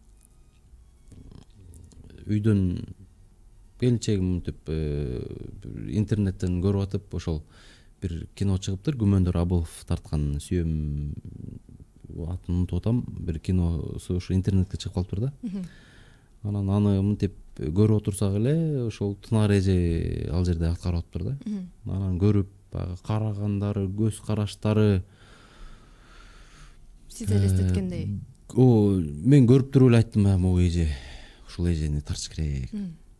үйдөн келинчегим мынтип интернеттен көрүп атып, ошол бир кино чыгыптыр, Күмөндөр Абылов тарткан, сүйөм атын унутуп атам, бир киносу ошо интернетке чыгып калыптыр да. Анан аны мынтип көрүп отурсак эле ошол Тынар эже ал жерде аткарып атыптыр да. Анан көрүп баягы карагандары, көз караштары сиз элестеткендей. Мен көрүп туруп эле айттым, могу эже, ушул эжени тартыш керек.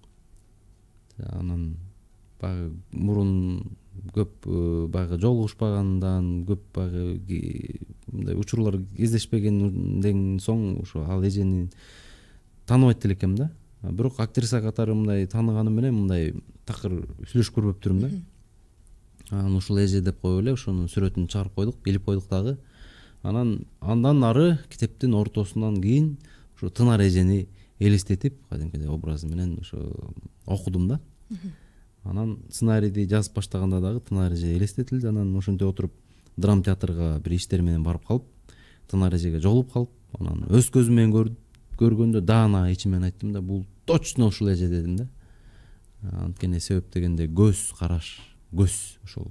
Анан баягы мурун көп баягы жолугушпагандан, көп баягы мындай учурлар кездешпегенден соң ошо ал эжени тааныбайт элекем да. бирок актриса катары мындай тааныганым менен мындай такыр сүйлөшүп көрбөптүрмүн да. Анан ушул эже деп коюп эле ошонун сүрөтүн чыгарып койдук, илип койдук дагы. Андан ары китептин ортосунан кийин ушу Тынар эжени элестетип, кадимкидей образы менен ошо окудум да. Анан сценарийди жазып баштаганда дагы Тынар эже элестетилди. Анан ошентип отуруп драма театрга бир иштер менен барып калып, Тынар эжеге жолугуп калып, анан өз көзүм менен көргөндө даана ичимен айттым да, бул точно ушул эже дедим да. Анткени себеп дегенде көз караш, көз ошол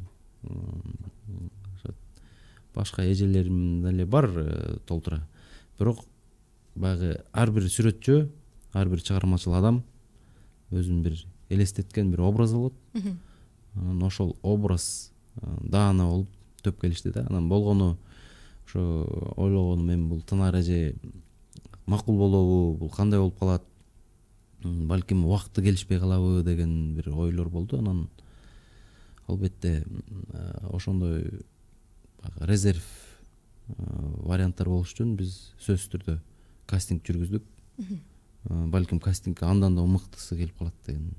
башка эжелерим деле бар толтура. Бирок баягы ар бир сүрөтчү, ар бир чыгармачыл адам өзүн бир элестеткен бир образ болот. Анан ошол образ даана болуп төп келишти да. Анан болгону ошо ойлогонум мен бул Тынар эже макул болобу, бул кандай болуп калат, балким убакыты келишпей калабы деген бир ойлор болду. Анан албетте ошондой резерв варианттар болуш үчүн биз сөзсүз түрдө кастинг жүргүздүк. Балким кастингге андан да мыктысы келип калат деген.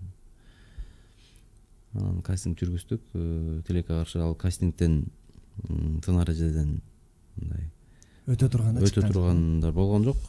Анан кастинг жүргүздүк. Тилекке каршы ал кастингден Тынар эжеден мындай өтө тургандар болгон жок.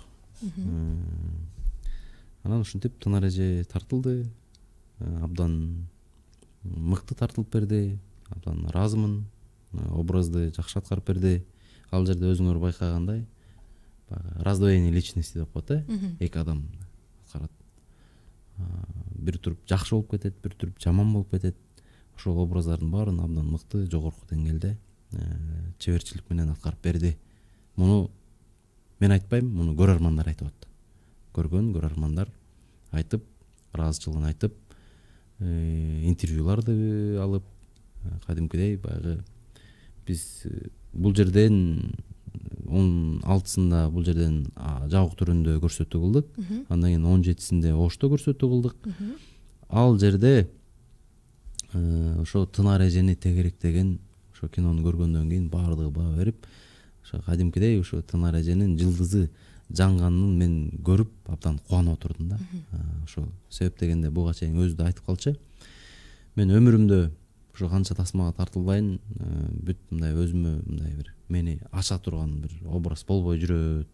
Анан ушинтип Тынар эже тартылды. Абдан мыкты тартылып берди. Абдан ыраазымын. Образды жакшы аткарып берди. Ал жерде өзүңөр байкагандай раздвоение личности деп коет, эки адам аткарат. Бир туруп жакшы болуп кетет, бир туруп жаман болуп кетет. Ошол образдардын баарын абдан мыкты, жогорку деңгээлде чеберчилик менен аткарып берди. Муну мен айтпайм, муну көрөрмандар айтып атат. Көргөн көрөрмандар айтып, ыраазычылыгын айтып, интервьюларды алып, кадимкидей баягы биз бул жерден 16-сында бул жерден жабык түрүндө көрсөтүү кылдык. Андан кийин 17-синде Ошто көрсөтүү кылдык. Ал жерде ошо Тынар эжени тегеректеген ошо кинону көргөндөн кийин баардыгы баа берип, ошо кадимкидей ошо Тынар эженин жылдызы жанганын мен көрүп абдан кубанып отурдум да. Ошо себеп дегенде буга чейин өзү да айтып калчу. Мен өмүрүмдө ошо канча тасмага тартылбайын, бүт мындай өзүмө мындай бир мени ача турган бир образ болбой жүрөт.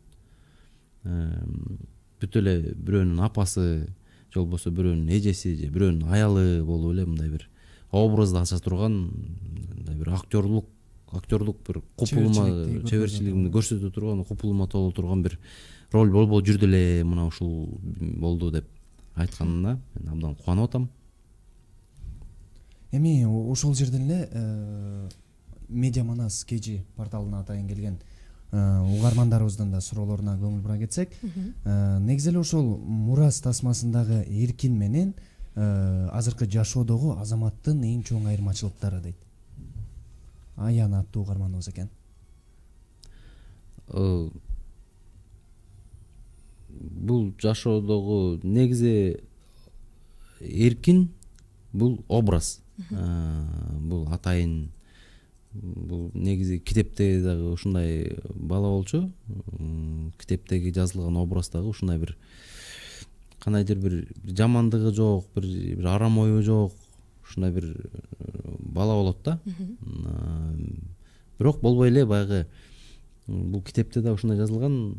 Бүт эле бирөөнүн апасы, же болбосо бирөөнүн эжеси, же бирөөнүн аялы болуп эле мындай бир образды ача турган мындай бир актерлук бир купулума, чеберчилигимди көрсөтө турган, купулума толо турган бир роль болбой жүрдү эле, мына ушул болду деп айтканына мен абдан кубанып атам. Эми ошол жерден эле Медиа Манас KG порталына атайын келген угармандарыбыздын да суроолоруна көңүл бура кетсек, негизи эле ошол Мурас тасмасындагы эркин менен азыркы жашоодогу Азаматтын эң чоң айырмачылыктары дейт. Аян аттуу угарманыбыз экен. Бул жашоодогу негизи эркин бул образ. Бул атайын, бул негизи китепте дагы ушундай бала болчу. Китептеги жазылган образ дагы ушундай бир кандайдыр бир жамандыгы жок, бир арам ою жок, ушундай бир бала болот да. Бирок болбой эле баягы бул китепте да ушундай жазылган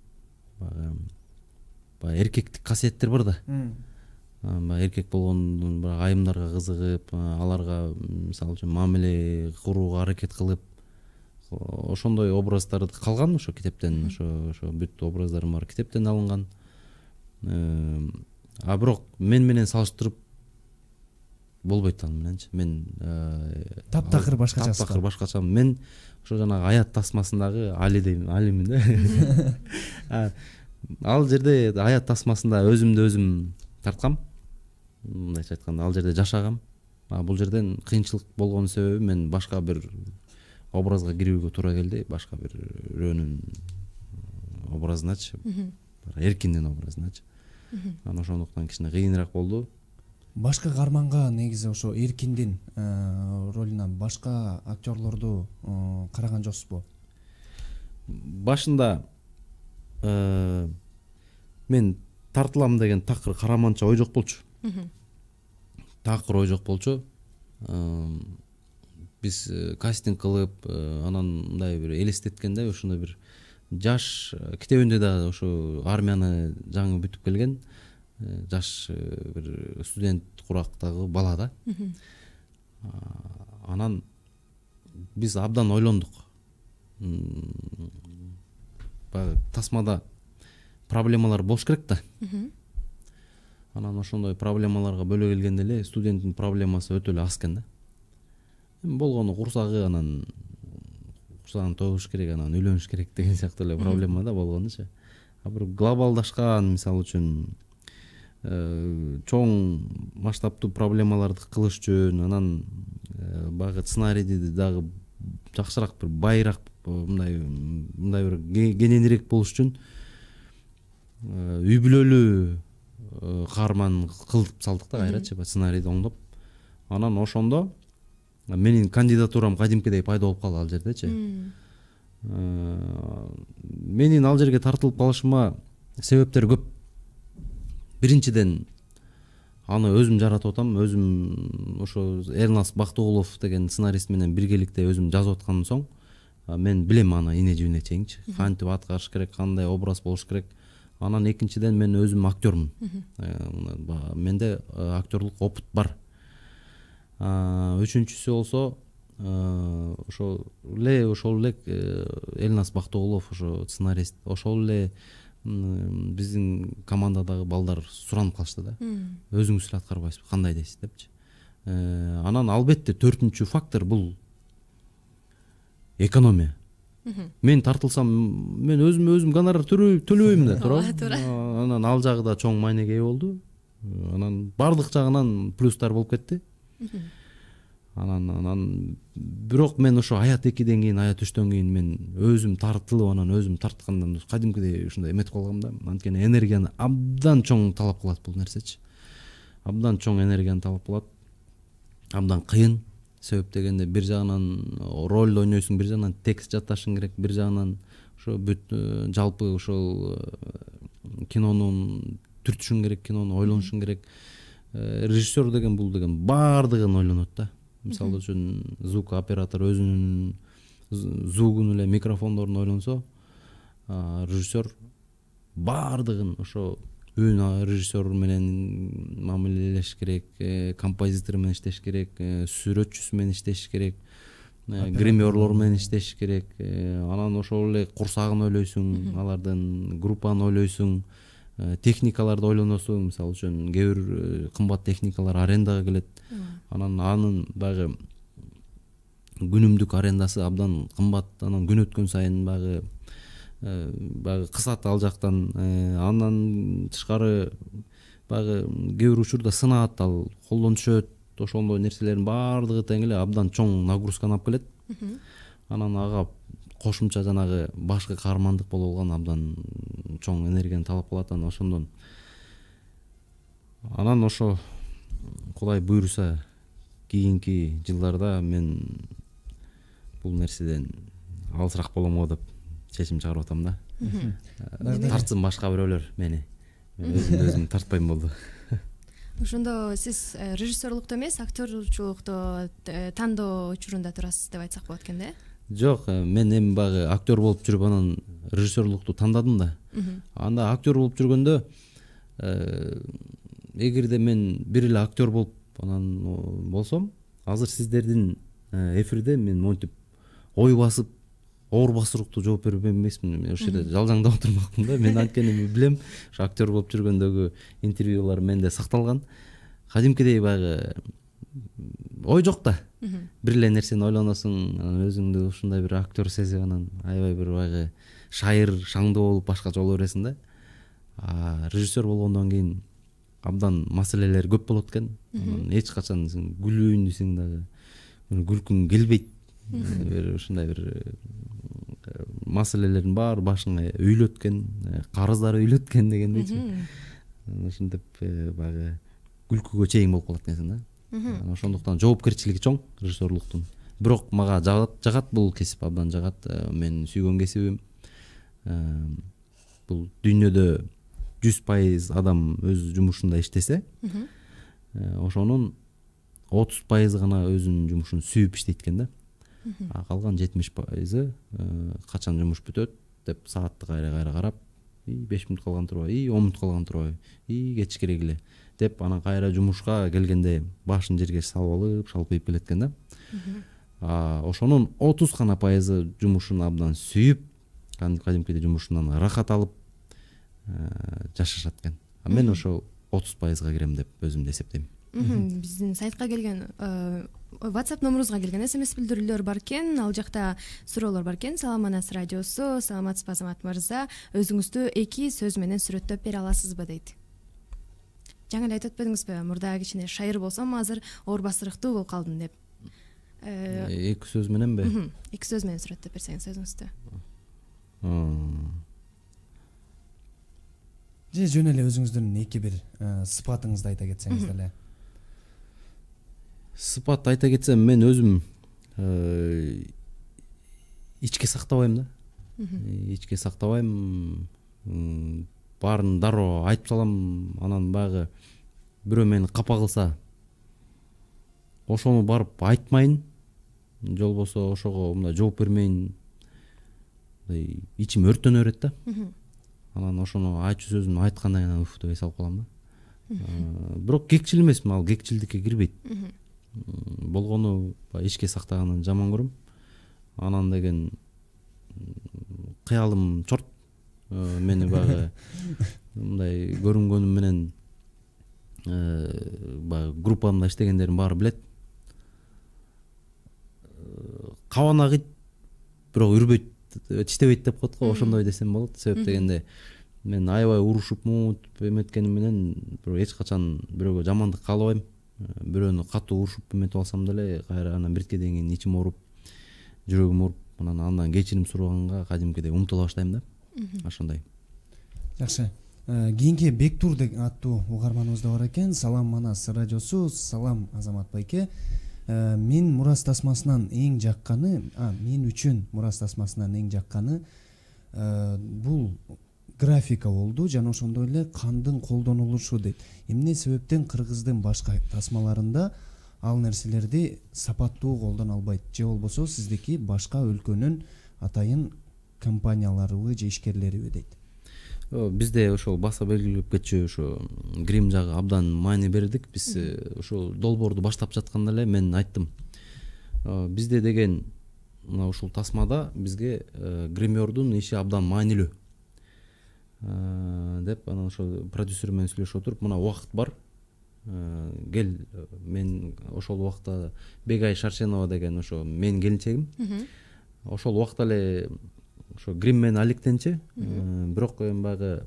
баягы эркектик касиеттер бар да. Эркек болгондун бирок айымдарга кызыгып, аларга мисалы үчүн мамиле курууга аракет кылып, ошондой образдары калган ошо китептен. Ошо бүт образдарым бар китептен алынган. Бирок мен менен салыштырып болбойт ал мененчи. Мен таптакыр башкача. Таптакыр башкача. Мен ошо жанагы Аят тасмасындагы Алимин да. Ал жерде Аят тасмасында өзүмдү өзүм тарткам. Мындайча айтканда ал жерде жашагам. Бул жерден кыйынчылык болгон себеби мен башка бир образга кирүүгө туура келди. Башка бирөөнүн образыначы, эркиндин образыначы. Анан ошондуктан кичине кыйыныраак болду. Башка каарманга негизи ошо эркиндин ролуна башка актерлорду караган жоксузбу? Башында мен тартылам деген такыр караманча ой жок болчу. Такыр ой жок болчу. Биз кастинг кылып, анан мындай бир элестеткенде ошондой бир жаш китебинде дагы ошо армияны жаңы бүтүп келген жаш бир студент курактагы бала да. Анан биз абдан ойлондук. Баягы тасмада проблемалар болуш керек да. Анан ошондой проблемаларга бөлө келгенде эле студенттин проблемасы өтө эле аз экен да. Болгону курсагы, анан курсагын тоюш керек, анан үйлөнүш керек деген сыяктуу эле проблема да болгонучу. А бир глобалдашкан, мисалы үчүн чоң масштабтуу проблемаларды кылыш үчүн, анан баягы сценарийди дагы жакшыраак, бир байыраак, мындай бир кененирээк болуш үчүн үй бүлөлүү каарман кылып салдык да кайрачы, сценарийди оңдоп. Анан ошондо менин кандидатурам кадимкидей пайда болуп калды ал жердечи. Менин ал жерге тартылып калышыма себептер көп. Биринчиден аны өзүм жаратып атам, өзүм ошо Эрнас Бактыгулов деген сценарист менен биргеликте өзүм жазып аткандан соң мен билем аны ине жибине чейинчи. Кантип аткарыш керек, кандай образ болуш керек. Анан экинчиден мен өзүм актёрмун. Менде актёрлук опыт бар. Үчүнчүсү болсо ошол эле Элнас Бактыгулов ошо сценарист, ошол эле биздин командадагы балдар суранып калышты да. Өзүңүз эле аткарбайсызбы, кандай дейсиз депчи. Анан албетте төртүнчү фактор бул экономия. Мен тартылсам, мен өзүм гонорар төлөбөйм да, туурабы? Анан ал жагы да чоң маанеге ээ болду. Анан бардык жагынан плюстар болуп кетти. Анан бирок мен ошо аят 2ден кийин, аят 3төн кийин мен өзүм тартылып, анан өзүм тарткандан кадимкидей ушундай эметип калгам да. Анткени энергияны абдан чоң талап кылат бул нерсечи. Абдан чоң энергияны талап кылат. Абдан кыйын. Себеп дегенде бир жагынан ролду ойнойсуң, бир жагынан текст жатташың керек, бир жагынан ошо бүт жалпы ошол кинонун түртүшүң керек, кинону ойлонушуң керек. Режиссер деген бул деген бардыгын ойлонот да. Мисалы үчүн звук оператор өзүнүн звугун эле, микрофондорун ойлонсо, режиссер бардыгын ошо үн режиссер менен мамилелеш керек, композитор менен иштеш керек, сүрөтчүсү менен иштеш керек, гримерлор менен иштеш керек. Анан ошол эле курсагын ойлойсуң, алардын группаны ойлойсуң, техникаларды ойлоносуң. Мисалы үчүн кээ бир кымбат техникалар арендага келет. Анан анын баягы күнүмдүк арендасы абдан кымбат. Анан күн өткөн сайын баягы кысат ал жактан. Андан тышкары баягы кээ бир учурда сынат, ал колдон түшөт. Ошондой нерселердин баардыгы тең эле абдан чоң нагрузканы алып келет. Анан ага кошумча жанагы башкы каармандык болуп алган абдан чоң энергияны талап кылат. Анан ошондон анан ошо Кудай буйруса кийинки жылдарда мен бул нерседен алысыраак боломго деп чечим чыгарып атам да. Тартсын башка бирөөлөр мени. Өзүм тартпайм болду. Ошондо сиз режиссерлукту эмес, актерлукту тандоо учурунда турасыз деп айтсак болот экен да? Жок, мен эми баягы актер болуп жүрүп анан режиссерлукту тандадым да. Анда актер болуп жүргөндө эгерде мен бир эле актер болуп анан болсом, азыр сиздердин эфирде мен монтип ой басып, оор басыруктуу жооп берип эмесмин. Мен ошол жерде жалжаңдап отурмакмын да. Мен анткени билем, ошо актер болуп жүргөндөгү интервьюлар менде сакталган. Кадимкидей баягы ой жок да. Бир эле нерсени ойлоносуң, анан өзүңдү ушундай бир актер сезип, анан аябай бир баягы шайыр, шаңдуу болуп башкача боло бересиң да. Режиссер болгондон кийин абдан маселелер көп болот экен. Эч качан күлөйүн десең дагы күлкүң келбейт. Бир ушундай бир маселелердин баары башыңа үйлөткөн, карыздары үйлөткөн дегендейчи. Ушинтип баягы күлкүгө чейин болуп калат экенсиң да. Ошондуктан жоопкерчилиги чоң режиссерлуктун. Бирок мага жагат бул кесип, абдан жагат. Мен сүйгөн кесибим. Бул дүйнөдө 100% адам өз жумушунда иштесе, ошонун 30% гана өзүнүн жумушун сүйүп иштейт экен да. Калган 70% качан жумуш бүтөт деп саатты кайра карап, 5 мүнөт калган турбайбы, 10 мүнөт калган турбайбы, кетиш керек эле деп анан кайра жумушка келгенде башын жерге салып алып, шалпайып келет экен да. Ошонун 30 гана пайызы жумушун абдан сүйүп, кадимкидей жумушунан ырахат алып жашашат экен. Мен ошол 30%га кирем деп өзүмдү эсептейм. Биздин сайтка келген WhatsApp номерубузга келген SMS билдирүүлөр бар экен. Ал жакта суроолор бар экен. Салам Манас радиосу, саламатсызбы Азамат мырза, өзүңүздү 2 сөз менен сүрөттөп бере аласызбы дейт. Жаңы эле айтып өтпөдүңүзбү, мурда кичине шайыр болсом, азыр оор басырыктуу болуп калдым деп. 2 сөз мененби? 2 сөз менен сүрөттөп берсеңиз өзүңүздү. Же жөн эле өзүңүздүн 2-1 сыпатыңызды айта кетсеңиз деле. Сыпат айта кетсем, мен өзүм ичке сактабайм да. Ичке сактабайм. Баарын дароо айтып салам, анан баягы бирөө мени капа кылса, ошону барып айтмайын, же болбосо ошого мындай жооп бермейин. Ичим өртөнө берет да. Анан ошону айтчу сөзүн айткандан кийин уф деп салып калам да. Бирок кекчил эмесмин, ал кекчилдикке кирбейт. Болгону ичке сактаганын жаман көрөм. Анан деген кыялым чорт. Мени баягы мындай көрүнгөнүм менен баягы группамда иштегендердин баары билет. Кабанак ит бирок үрбөйт, тиштебейт деп коет го, ошондой десем болот. Себеп дегенде мен аябай урушуп эметкеним менен эч качан бирөөгө жамандык каалабайм. Бирөөнү катуу урушуп эметип алсам деле кайра анан биркеден кийин ичим ооруп, жүрөгүм ооруп, андан кечирим сураганга кадимкидей умтула баштайм да. Ошондой. Жакшы. Кийинки Бектур аттуу угарманыбыз да бар экен. Салам Манас радиосу, салам Азамат байке. Мен Мурас тасмасынан эң жакканы, мен үчүн Мурас тасмасынан эң жакканы бул графика болду жана ошондой эле кандын колдонулушу дейт. Эмне себептен кыргыздын башка тасмаларында ал нерселерди сапаттуу колдоно албайт, же болбосо сиздики башка өлкөнүн атайын компанияларыбы же ишкерлериби дейт. Бизде ошол баса белгилеп кетчү ошо грим жагы абдан маани бердик. Биз ошо долбоорду баштап жатканда эле мен айттым. Бизде деген мына ушул тасмада бизге гримердун иши абдан маанилүү деп, анан ошо продюсер менен сүйлөшүп отуруп, мына убакыт бар. Кел, мен ошол убакта Бегай Шаршенова деген ошо менин келинчегим. Ошол убакта эле ошо грим менен алектенчи, бирок эми баягы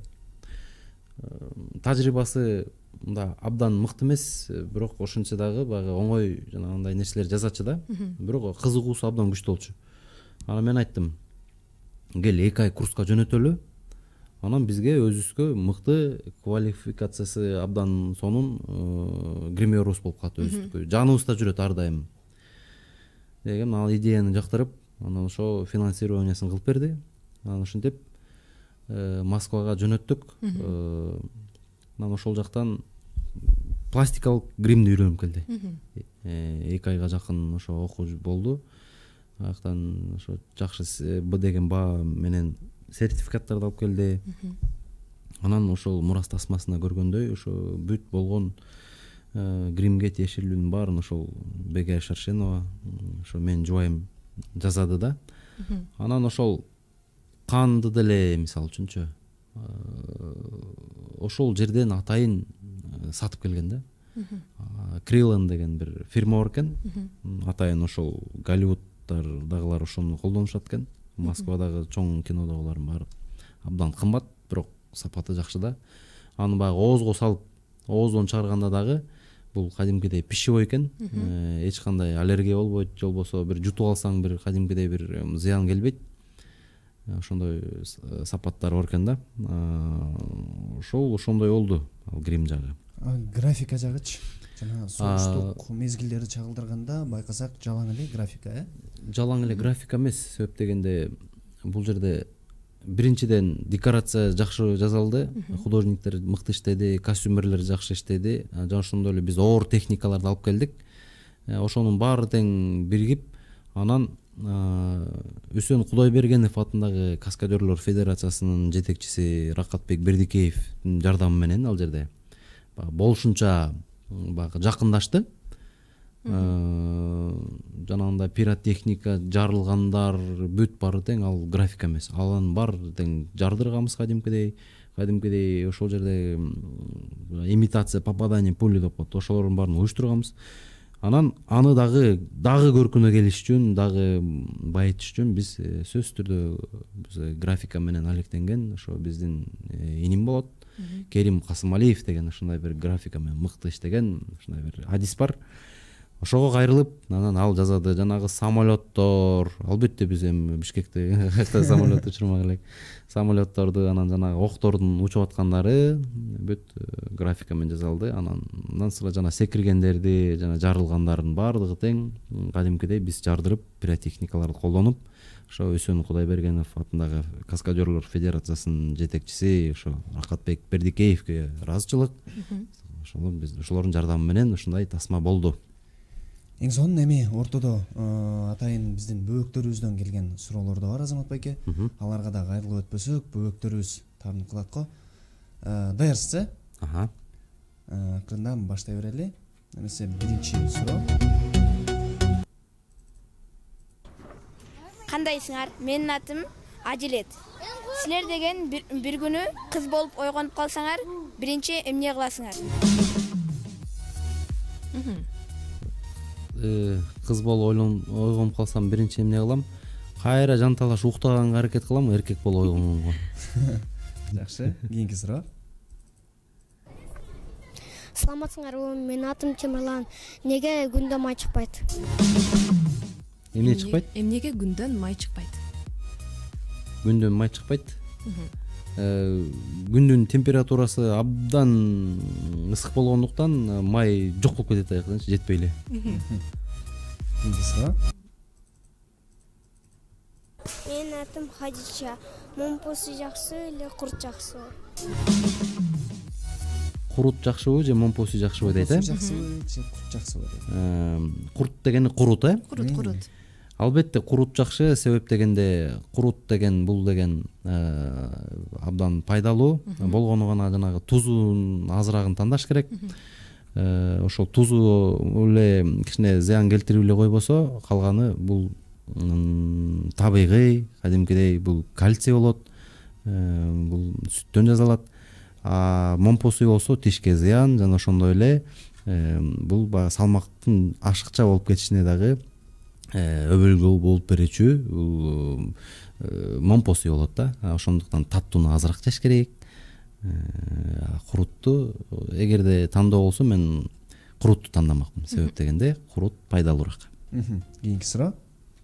тажрыйбасы мында абдан мыкты эмес, бирок ошончо дагы баягы оңой жанагындай нерселер жазачу да. Бирок кызыгуусу абдан күчтүү болчу. Анан мен айттым, кел 2 ай курска жөнөтөлү. Анан бизге өзүбүзгө мыкты квалификациясы абдан сонун гримерубуз болуп калат, өзүбүзгө жаныбызда жүрөт ар дайым деген ал идеяны жактырып, анан ошо финансированиясын кылып берди. Анан ошентип Москвага жөнөттүк. Анан ошол жактан пластикалык гримди үйрөнүп келди. 2 айга жакын ошо окуу болду. Аяктан ошо жакшы Б деген баа менен сертификаттарды алып келди. Анан ошол Мурас тасмасында көргөндөй ошо бүт болгон гримге тиешелүүнүн баарын ошол Бегай Шаршенова, ошо менин жубайым жазады да. Анан ошол канды деле мисалы үчүнчү ошол жерден атайын сатып келген да. Крилан деген бир фирма бар экен. Атайын ошол Голливуддагылар ошону колдонушат экен. Москвадагы чоң кинодогулардын баары абдан кымбат, бирок сапаты жакшы да. Аны баягы оозго салып, ооздон чыгарганда дагы бул кадимкидей пищевой экен. Эч кандай аллергия болбойт, же болбосо бир жутуп алсаң бир кадимкидей бир зыян келбейт. Ошондой сапаттары бар экен да. Ошондой болду ал грим жагы. Графика жагычы? Жана согуштук мезгилдерди чагылдырганда байкасак жалаң эле графика, Жалаң эле графика эмес, себеп дегенде бул жерде биринчиден декорация жакшы жасалды, художниктер мыкты иштеди, костюмерлер жакшы иштеди, жана ошондой эле биз оор техникаларды алып келдик. Ошонун баары тең биригип, анан Үсөн Кудайбергенов атындагы Каскадерлор Федерациясынын жетекчиси Ракатбек Бердикеевдин жардамы менен ал жерде болушунча жакындашты. Жанагындай пиротехника, жарылгандар бүт баары тең, ал графика эмес. Алын бар тең жардырганбыз кадимкидей ошол жерде имитация попадания пули деп коет. Ошолордун баарын уюштурганбыз. Анан аны дагы көркүнө келиш үчүн, дагы байытыш үчүн биз сөзсүз түрдө графика менен алектенген ошо биздин иним болот. Керим Касымалиев деген ушундай бир графика менен мыкты иштеген ушундай бир адис бар. Ошого кайрылып, анан ал жазады. Жанагы самолеттор, албетте биз эми Бишкекте кайта самолет учурмак элек. Самолетторду, анан жанагы октордун учуп аткандары бүт графика менен жасалды. Анан сыра жана секиргендерди, жана жарылгандардын баардыгы тең кадимкидей биз жардырып, пиротехникаларды колдонуп, ошо Үсөн Кудайбергенов атындагы Каскадерлор Федерациясынын жетекчиси ошо Ракатбек Бердикеевге ыраазычылык. Ошол биз ошолордун жардамы менен ушундай тасма болду. Эң сонун эми ортодо атайын биздин бөөктөрүбүздөн келген суроолор да бар, Азамат байке. Аларга да кайрылып өтпөсөк, бөөктөрүбүз таанып калат го. Даярсыз, акырындан баштай берели. Эмесе биринчи суроо. Кандайсыңар? Менин атым Адилет. Силер деген бир күнү кыз болуп ойгонуп калсаңар, биринчи эмне кыласыңар? Кыз болуп ойгонуп калсам биринчи эмне кылам? Кайра жанталаш уктаганга аракет кылам, эркек болуп ойгонгонго. Жакшы, кийинки суроо. Саламатсыңарбы? Менин атым Темирлан. Неге күндө май чыкпайт? Эмне чыкпайт? Эмнеге күндөн май чыкпайт? Күндөн май чыкпайт? Күндүн температурасы абдан ысык болгондуктан май жок болуп кетет аякта, жетпей эле. Менин атым Хадича. Момпосу жакшы эле курт жакшыбы? Курут жакшыбы же момпосу жакшыбы дейт, Жакшыбы же курт жакшыбы дейт. Курут дегени курут, Курут. Албетте курут жакшы, себеп дегенде курут деген бул деген абдан пайдалуу болгону гана жанагы тузун азырагын тандаш керек. Ошол тузу эле кичине зыян келтирип эле койбосо, калганы бул табигый, кадимкидей бул кальций болот. Бул сүттөн жасалат. Момпосу болсо тишке зыян, жана ошондой эле бул салмактын ашыкча болуп кетишине дагы өбөлгө болуп берүүчү бул момпосу болот да. Ошондуктан таттууну азыраак жеш керек. Курутту эгерде тандоо болсо мен курутту тандамакмын. Себеп дегенде курут пайдалуураак. Кийинки суроо.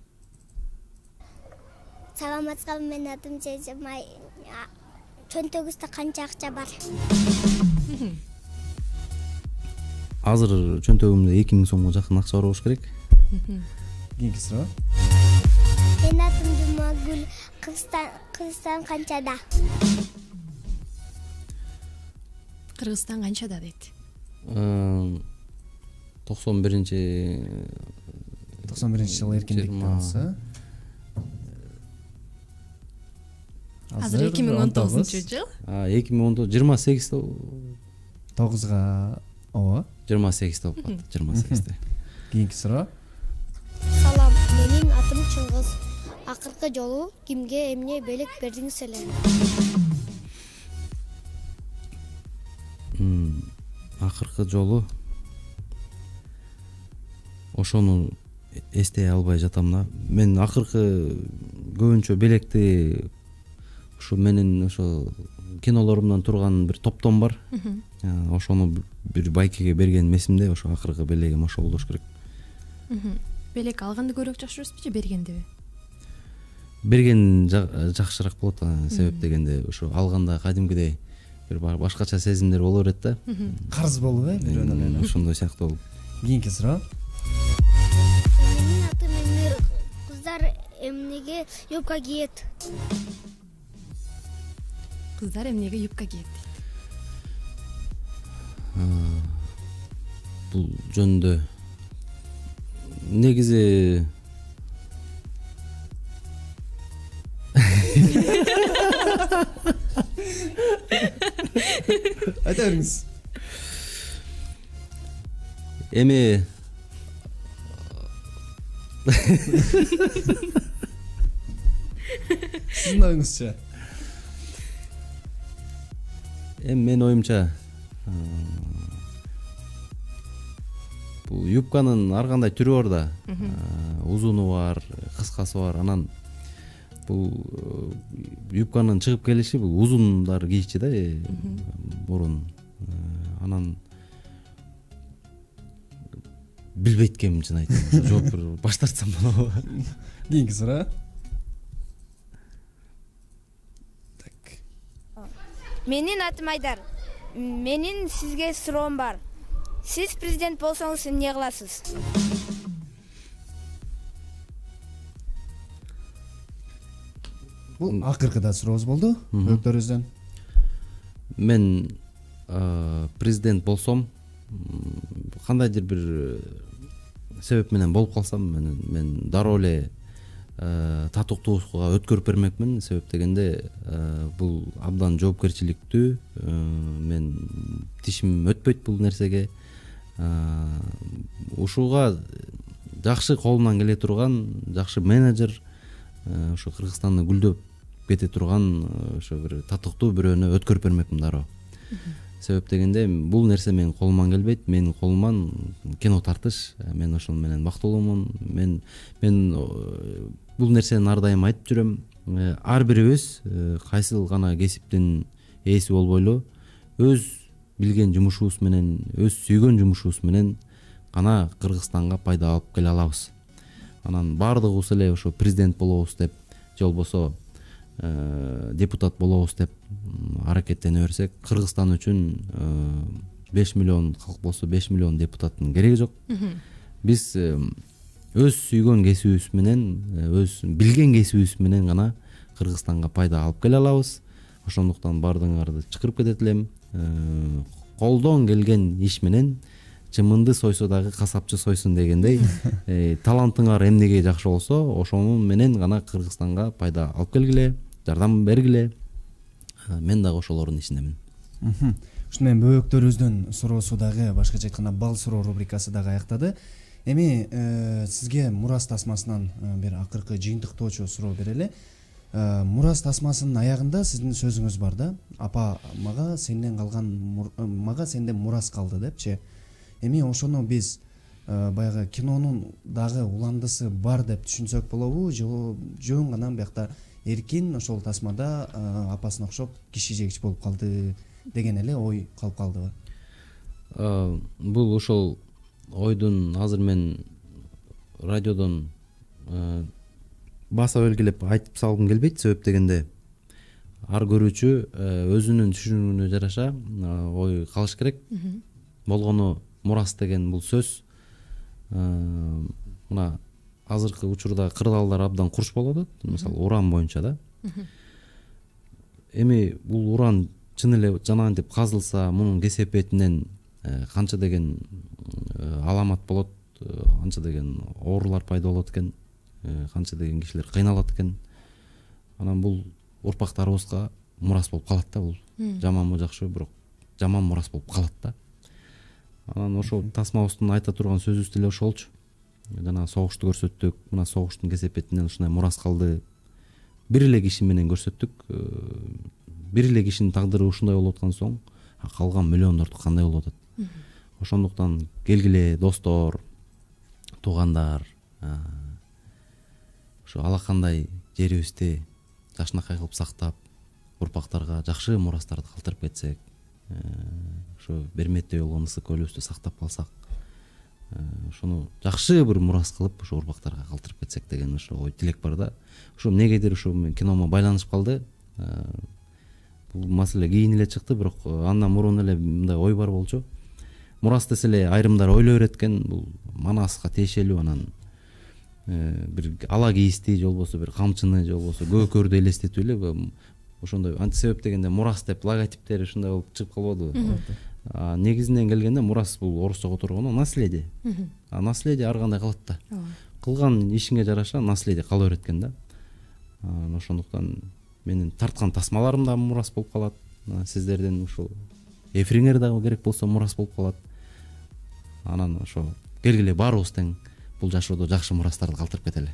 Саламатсызбы? Менин атым Жежемай. Чөнтөгүбүздө канча акча бар? Азыр чөнтөгүмдө 2000 сомго жакын акча бар болуш керек. Кийинки суроо. Менин атым Жумагүл. Кыргызстан канчада? Кыргызстан канчада дейт? 91-жылы эркиндикти алса. Азыр 2019-жыл? 2019 28 9-га ооба. 28 болуп калды, 28-те. Кийинки суроо. Салам, менин атым Чыңгыз. Акыркы жолу кимге эмне белек бердиңиз эле? Акыркы жолу ошону эстей албай жатам да. Мен акыркы көбүнчө белекти ушу менин ошо кинолорумдан турган бир топтом бар. Ошону бир байкеге берген месимде, ошо акыркы белегим ошол болуш керек. Белек алганды көбүрөөк жакшырасызбы же бергенди? Берген жакшыраак болот, себеп дегенде ошо алганда кадимкидей бир башкача сезимдер боло берет да. Карыз болуп бирөөнө. Ошондой сыяктуу болуп. Кийинки суроо. Менин атым Эмир. Кыздар эмнеге юбка кийет? кыздар эмнеге юбка кийет? Бул жөнүндө негизи айта бериңиз. Эми Сиздин оюңузча? Эми менин оюмча бул юбканын ар кандай түрү бар да. Узуну бар, кыскасы бар. Анан бул юбканын чыгып келиши бул узундар кийчи да, мурун. Анан билбейт экенмин, чын айтайын. Жооп баш тартсам болобу? Кийинки суроо. Менин атым Айдар. Менин сизге суроом бар. Сиз президент болсоңуз эмне кыласыз? Бул акыркы да сурообуз болду өктөрүбүздөн. Мен президент болсом, кандайдыр бир себеп менен болуп калсам, мен дароо эле татыктуусуга өткөрүп бермекмин. Себеп дегенде бул абдан жоопкерчиликтүү. Мен тишим өтпөйт бул нерсеге. Ушуга жакшы колунан келе турган, жакшы менеджер, ошо Кыргызстанды гүлдөп кете турган ошо бир татыктуу бирөөнү өткөрүп бермекмин дароо. Себеп дегенде бул нерсе менин колуман келбейт. Менин колуман кино тартыш. Мен ошол менен бактылуумун. Мен бул нерсени ар дайым айтып жүрөм. Ар бирибиз кайсыл гана кесиптин ээси болбойлу, өз билген жумушубуз менен, өз сүйгөн жумушубуз менен гана Кыргызстанга пайда алып келе алабыз. Анан баардыгыбыз эле ошо президент болобуз деп, же болбосо депутат болобуз деп аракеттене берсек, Кыргызстан үчүн 5 миллион калк болсо 5 миллион депутаттын кереги жок. Биз өз сүйгөн кесибибиз менен, өз билген кесибибиз менен гана Кыргызстанга пайда алып келе алабыз. Ошондуктан баардыгыңарды чакырып кетет элем. Колдон келген иш менен чымынды сойсо дагы касапчы сойсун дегендей, талантыңар эмнеге жакшы болсо, ошонун менен гана Кыргызстанга пайда алып келгиле, жардам бергиле. Мен дагы ошолордун ичиндемин. Ушундай бөөктөрүбүздөн суроосу дагы, башкача айтканда бал суроо рубрикасы дагы аяктады. Эми сизге мурас тасмасынан бир акыркы жыйынтыктоочу суроо берели. Мурас тасмасынын аягында сиздин сөзүңүз бар да, апа мага сенден мурас калды депчи. Эми ошону биз баягы кинонун дагы уландысы бар деп түшүнсөк болобу, жөн гана биякта эркин ошол тасмада апасына окшоп киши жегич болуп калды деген эле ой калып калдыбы? Бул ошол ойдун азыр мен радиодон баса белгилеп айтып салгым келбейт. Себеп дегенде ар көрүүчү өзүнүн түшүнүгүнө жараша ой калыш керек. Болгону мурас деген бул сөз мына азыркы учурда кырдаалдар абдан курч болуп атат. Мисалы уран боюнча да. Эми бул уран чын эле жанагынтип казылса, мунун кесепетинен канча деген аламат болот, канча деген оорулар пайда болот экен, канча деген кишилер кыйналат экен. Анан бул урпактарыбызга мурас болуп калат да. Бул жаманбы жакшы, бирок жаман мурас болуп калат да. Анан ошол тасмабыздын айта турган сөзүбүз деле ошолчу. Жана согушту көрсөттүк. Мына согуштун кесепетинен ушундай мурас калды. Бир эле киши менен көрсөттүк. Бир эле кишинин тагдыры ушундай болуп аткан соң, калган миллиондордуку кандай болуп атат? Ошондуктан келгиле достор, туугандар, ошо алакандай жерибизди жашынакай кылып сактап, урпактарга жакшы мурастарды калтырып кетсек, ошо берметтей болгон ысык көлүбүздү сактап калсак, ошону жакшы бир мурас кылып ошо урпактарга калтырып кетсек деген ошо ой тилек бар да. Ошо эмнегедир ошо киномо байланышып калды. Бул маселе кийин эле чыкты, бирок андан мурун эле мындай ой бар болчу. Мурас десе эле айрымдар ойлой берет экен, бул Манаска тиешелүү, анан бир ала кийисти же болбосо бир камчыны же болбосо көкөрдү элестетип эле ошондой антисебеп дегенде мурас деп логотиптери ушундай болуп чыгып калбадыбы. Негизинен келгенде мурас бул орусча которгону наследие. Наследие ар кандай кылат да. Кылган ишиңе жараша наследие кала берет экен да. Ошондуктан менин тарткан тасмаларым да мурас болуп калат. Сиздердин ушул эфириңер дагы керек болсо мурас болуп калат. Анан ошо келгиле баарыбыз тең бул жашоодо жакшы мурастарды калтырып кетели.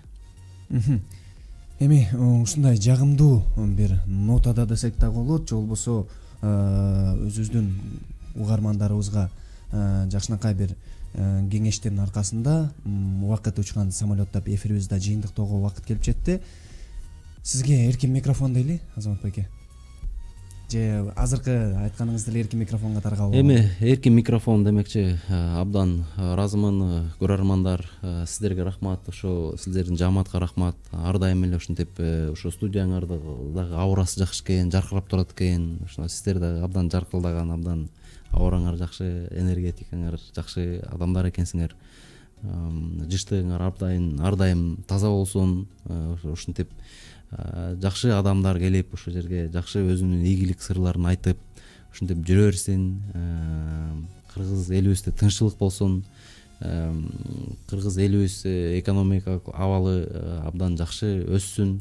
Эми ушундай жагымдуу бир нотада десек дагы болот, же болбосо өзүбүздүн угармандарыбызга жакшынакай бир кеңештердин аркасында убакыт учкан самолеттоп эфирибизде жыйынтыктоого убакыт келип жетти. Сизге эркин микрофон дейли, Азамат байке. Же азыркы айтканыңызды эле эркин микрофонго таркалып. Эми эркин микрофон демекчи, абдан ыраазымын көрөрмандар, сиздерге рахмат, ошо сиздердин жамаатка рахмат. Ар дайым эле ушинтип ошо студияңарды дагы аурасы жакшы экен, жаркырап турат экен. Ошо сиздер дагы абдан жаркылдаган, абдан аураңар жакшы, энергетикаңар жакшы адамдар экенсиңер. Жыштыгыңар ар дайым таза болсун. Ушинтип жакшы адамдар келип ошол жерге жакшы өзүнүн ийгилик сырларын айтып, ушинтип жүрө берсин. Кыргыз элибизде тынччылык болсун. Кыргыз элибиз экономикалык абалы абдан жакшы өссүн.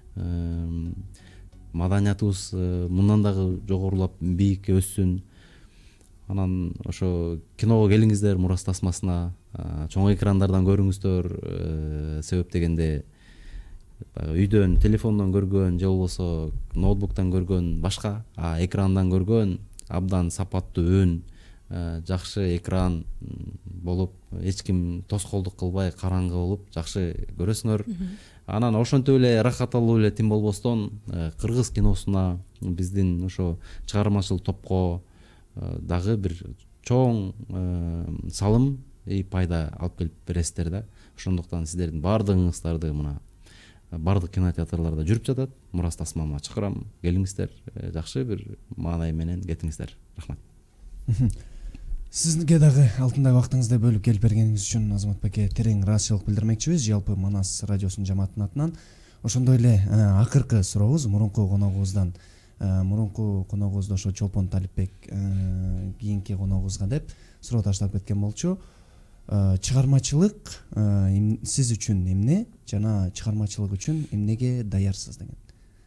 Маданиятыбыз мындан дагы жогорулап бийикке өссүн. Анан ошо киного келиңиздер, мурас тасмасына, чоң экрандардан көрүңүздөр. Себеп дегенде үйдөн телефондон көргөн же болбосо ноутбуктан көргөн башка, экрандан көргөн абдан сапаттуу үн, жакшы экран болуп, эч ким тоскоолдук кылбай, караңгы болуп жакшы көрөсүңөр. Анан ошентип эле рахат алуу эле тим болбостон кыргыз киносуна, биздин ошо чыгармачыл топко дагы бир чоң салым и пайда алып келип бересиздер да. Ошондуктан сиздердин баардыгыңыздарды мына бардык кинотеатрларда жүрүп жатат. Мурас тасмама чакырам, келиңиздер, жакшы бир маанай менен кетиңиздер. Рахмат. Сизге дагы алтындай убактыңызды бөлүп келип бергениңиз үчүн Азамат байке терең ыраазычылык билдирмекчибиз жалпы Манас радиосунун жамаатынын атынан. Ошондой эле акыркы сурообуз мурунку коногубуздан, мурунку коногубузда ошо Чолпон Талипбек кийинки коногубузга деп суроо таштап кеткен болчу. Чыгармачылык сиз үчүн эмне жана чыгармачылык үчүн эмнеге даярсыз деген.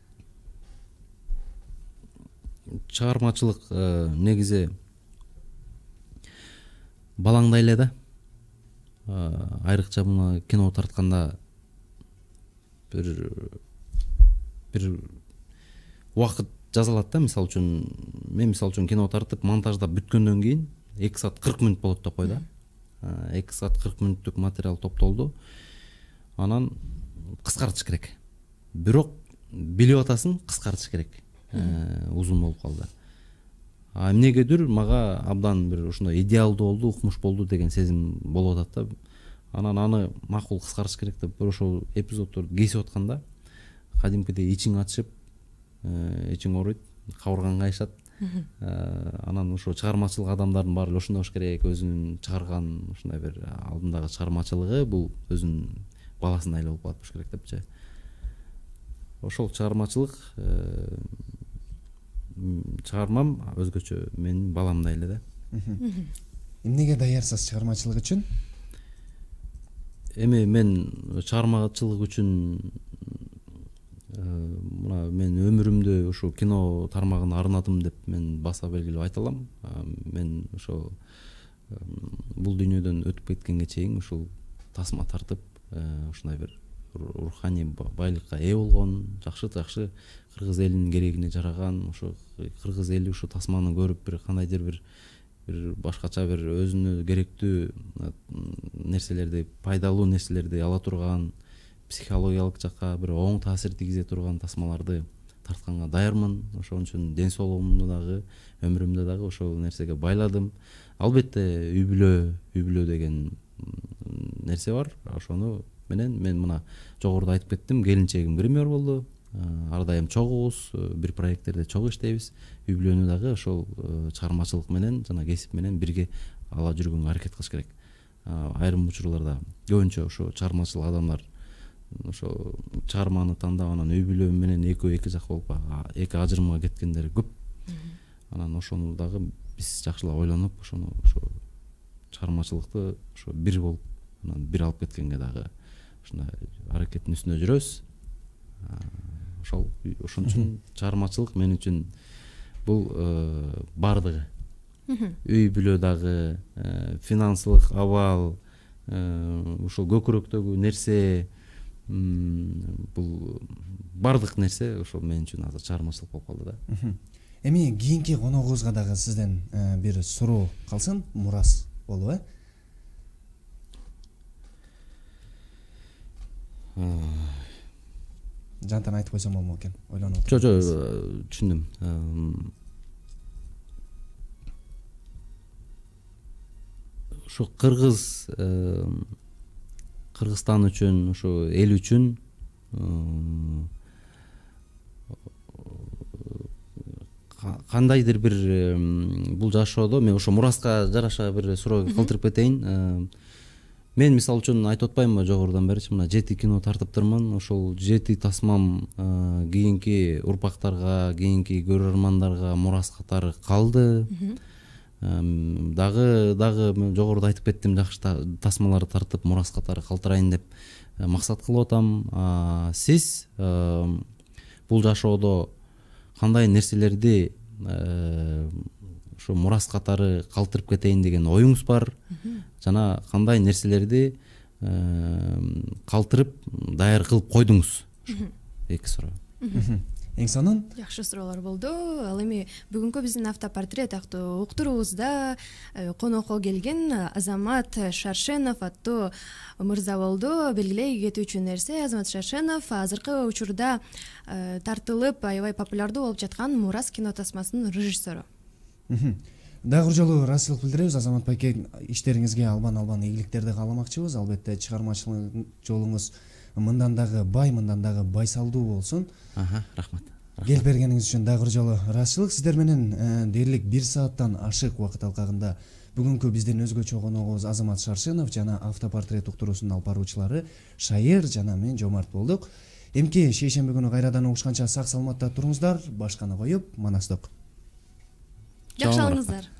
Чыгармачылык негизи балаңдай эле да. Айрыкча мына кино тартканда бир убакыт жазалат да. Мисалы үчүн кино тартып монтаждап бүткөндөн кийин 2 саат 40 мүнөт болот деп кой да. 2 саат 40 мүнөттүк материал топтолду. Анан кыскартыш керек. Бирок билип атасың, кыскартыш керек. Узун болуп калды. Эмнегедир мага абдан бир ушундай идеалдуу болду, укмуш болду деген сезим болуп атат да. Анан аны макул кыскартыш керек деп бир ошол эпизоддорду кесип атканда кадимкидей ичиң ачышып, ичиң ооруйт, кабыргаң кайышат. Анан ошо чыгармачылык адамдардын баары ошондой болуш керек. Өзүнүн чыгарган ушундай бир алдындагы чыгармачылыгы бул өзүнүн баласындай эле болуп калыш керек депчи. Ошол чыгармачылык чыгармам өзгөчө менин баламдай эле да. Эмнеге даярсыз чыгармачылык үчүн? Эми мен чыгармачылык үчүн мына мен өмүрүмдү ушу кино тармагына арнадым деп мен баса белгилеп айта алам. Мен ошо бул дүйнөдөн өтүп кеткенге чейин ушул тасма тартып, ушундай бир руханий байлыкка ээ болгон, жакшы кыргыз элинин керегине жараган, ошо кыргыз эли ушу тасманы көрүп бир кандайдыр бир башкача бир өзүнө керектүү нерселерди, пайдалуу нерселерди ала турган, психологиялык жакка бир оң таасир тийгизе турган тасмаларды тартканга даярмын. Ошон үчүн ден соолугумду дагы, өмүрүмдү дагы ошол нерсеге байладым. Албетте үй бүлө деген нерсе бар. Ошону менен мен мына жогоруда айтып кеттим, келинчегим гример болду. Ар дайым чогубуз, бир проекттерде чогуу иштейбиз. Үй бүлөнү дагы ошол чыгармачылык менен жана кесип менен бирге ала жүргөнгө аракет кылыш керек. Айрым учурларда көбүнчө ошо чыгармачыл адамдар ошо чыгарманы тандап анан үй бүлө менен экөө эки жак болуп эки ажырымга кеткендер көп. Анан ошону дагы биз жакшылап ойлонуп ошо чыгармачылыкты ошо бир болуп анан бир алып кеткенге дагы ушундай аракеттин үстүндө жүрөбүз. Ошон үчүн чыгармачылык мен үчүн бул бардыгы. Үй бүлө дагы, финансылык абал, ошол көкүрөктөгү нерсе, бул бардык нерсе ошол мен үчүн азыр чыгармачылык болуп калды да. Эми кийинки коногубузга дагы сизден бир суроо калсын, Мурас болуп Жантан айтып койсом болмок экен, ойлонуп отурдум. Жок, түшүндүм. Ошо Кыргызстан үчүн, ошо эл үчүн кандайдыр бир бул жашоодо мен ошо Мураска жараша бир суроо калтырып кетейин. Мен мисалы үчүн айтып атпаймынбы жогорудан беричи, мына 7 кино тартыптырмын. Ошол 7 тасмам кийинки урпактарга, кийинки көрөрмандарга Мурас катары калды. Дагы мен жогоруда айтып кеттим, жакшы тасмаларды тартып Мурас катары калтырайын деп максат кылып атам. Сиз бул жашоодо кандай нерселерди ошо Мурас катары калтырып кетейин деген оюңуз бар? Жана кандай нерселерди калтырып даяр кылып койдуңуз? Эки суроо. Эң сонун жакшы суроолор болду. Ал эми бүгүнкү биздин автопортрет актуу уктуруубузда конокко келген Азамат Шаршенов аттуу мырза болду. Белгилей кетүүчү нерсе, Азамат Шаршенов азыркы учурда тартылып аябай популярдуу болуп жаткан Мурас кино тасмасынын режиссеру. Дагы бир жолу ыраазычылык билдиребиз, Азамат байке, иштериңизге албан ийгиликтерди кааламакчыбыз. Албетте чыгармачылык жолуңуз мындан дагы бай, мындан дагы байсалдуу болсун. Рахмат. Келип бергениңиз үчүн дагы бир жолу ыраазычылык. Сиздер менен дээрлик 1 сааттан ашык убакыт алкагында бүгүнкү биздин өзгөчө коногубуз Азамат Шаршенов жана автопортрет уктуруусунун алып баруучулары Шайыр жана мен Жомарт болдук. Эмки шейшемби күнү кайрадан угушканча сак саламатта туруңуздар. Башканы коюп, манастык. Жакшы алыңыздар.